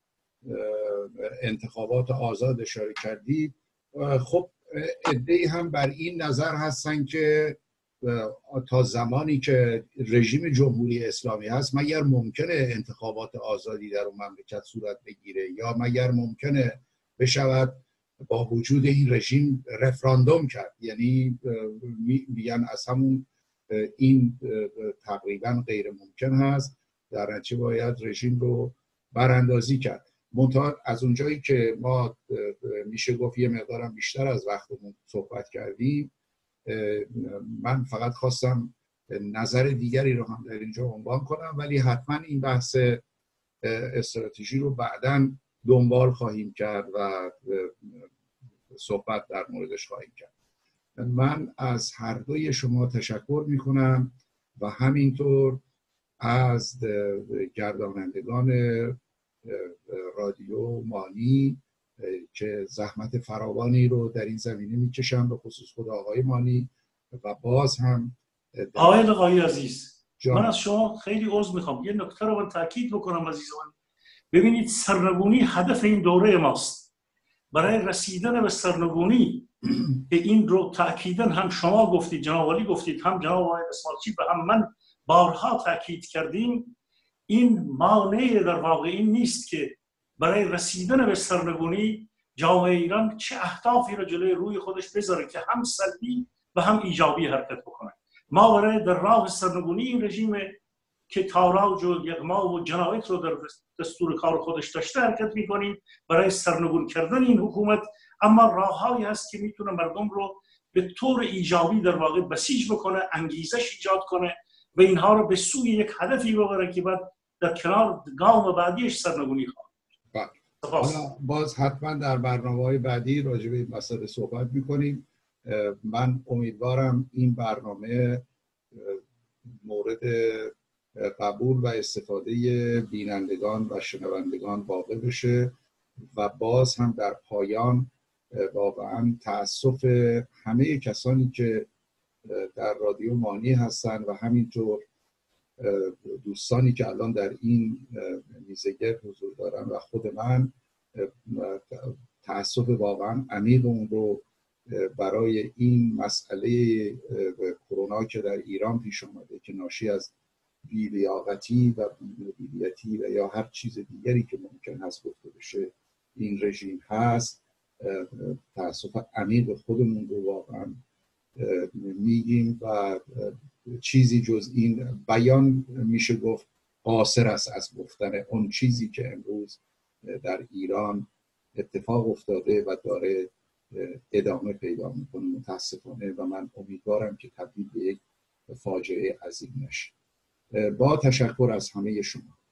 انتخابات آزاد اشاره کردید، خب عده‌ای هم بر این نظر هستن که تا زمانی که رژیم جمهوری اسلامی هست مگر ممکنه انتخابات آزادی در اون مملکت صورت بگیره، یا مگر ممکنه بشود با وجود این رژیم رفراندوم کرد. یعنی میگن از همون این تقریبا غیر ممکن هست، در نتیجه باید رژیم رو براندازی کرد. منتها از اونجایی که ما میشه گفت یه مقدارم بیشتر از وقتمون صحبت کردیم، من فقط خواستم نظر دیگری رو هم در اینجا عنوان کنم، ولی حتما این بحث استراتژی رو بعداً دنبال خواهیم کرد و صحبت در موردش خواهیم کرد. من از هر دوی شما تشکر میکنم و همینطور از گردانندگان رادیو مانی که زحمت فراوانی رو در این زمینه میکشن، به خصوص خود آقای مانی. و باز هم آقای عزیز، من از شما خیلی عذر میخوام، یه نکته رو من تاکید بکنم عزیزان. ببینید، سرنگونی هدف این دوره ماست. برای رسیدن به سرنگونی که این رو تاکیداً هم شما گفتید، جناب علی گفتید، هم جناب آقای اسماعیلچی و هم من بارها تاکید کردیم، این مانع در واقع این نیست که برای رسیدن به سرنگونی جامعه ایران چه اهدافی رو جلوی روی خودش بذاره که هم سلبی و هم ایجابی حرکت بکنه. ما برای در راه سرنگونی این رژیم که تاراج و یغما و جنایت رو در دستور کار خودش داشته حرکت میکنیم، برای سرنگون کردن این حکومت. اما راههایی هست که میتونه مردم رو به طور ایجابی در واقع بسیج بکنه، انگیزش ایجاد کنه و اینها رو به سوی یک هدفی ببره که بعد در کنار گام بعدیش سرنگونی خواهد. حالا باز حتما در برنامه‌های بعدی راجع به این مسئله صحبت میکنیم. من امیدوارم این برنامه مورد قبول و استفاده بینندگان و شنوندگان واقع بشه و باز هم در پایان واقعا تأسف همه کسانی که در رادیو مانی هستن و همینطور دوستانی که الان در این میزگرد حضور دارن و خود من تأسف واقعا عمیق اون رو برای این مسئله کرونا که در ایران پیش اومده که ناشی از بی‌لیاقتی و بی‌مدیریتی و یا هر چیز دیگری که ممکن هست گفته بشه این رژیم هست، تأسف عمیق خودمون رو واقعا میگیم و چیزی جز این بیان میشه گفت قاصر است از گفتن اون چیزی که امروز در ایران اتفاق افتاده و داره ادامه پیدا میکنه متاسفانه، و من امیدوارم که تبدیل به یک فاجعه عظیم نشه. با تشکر از همه شما.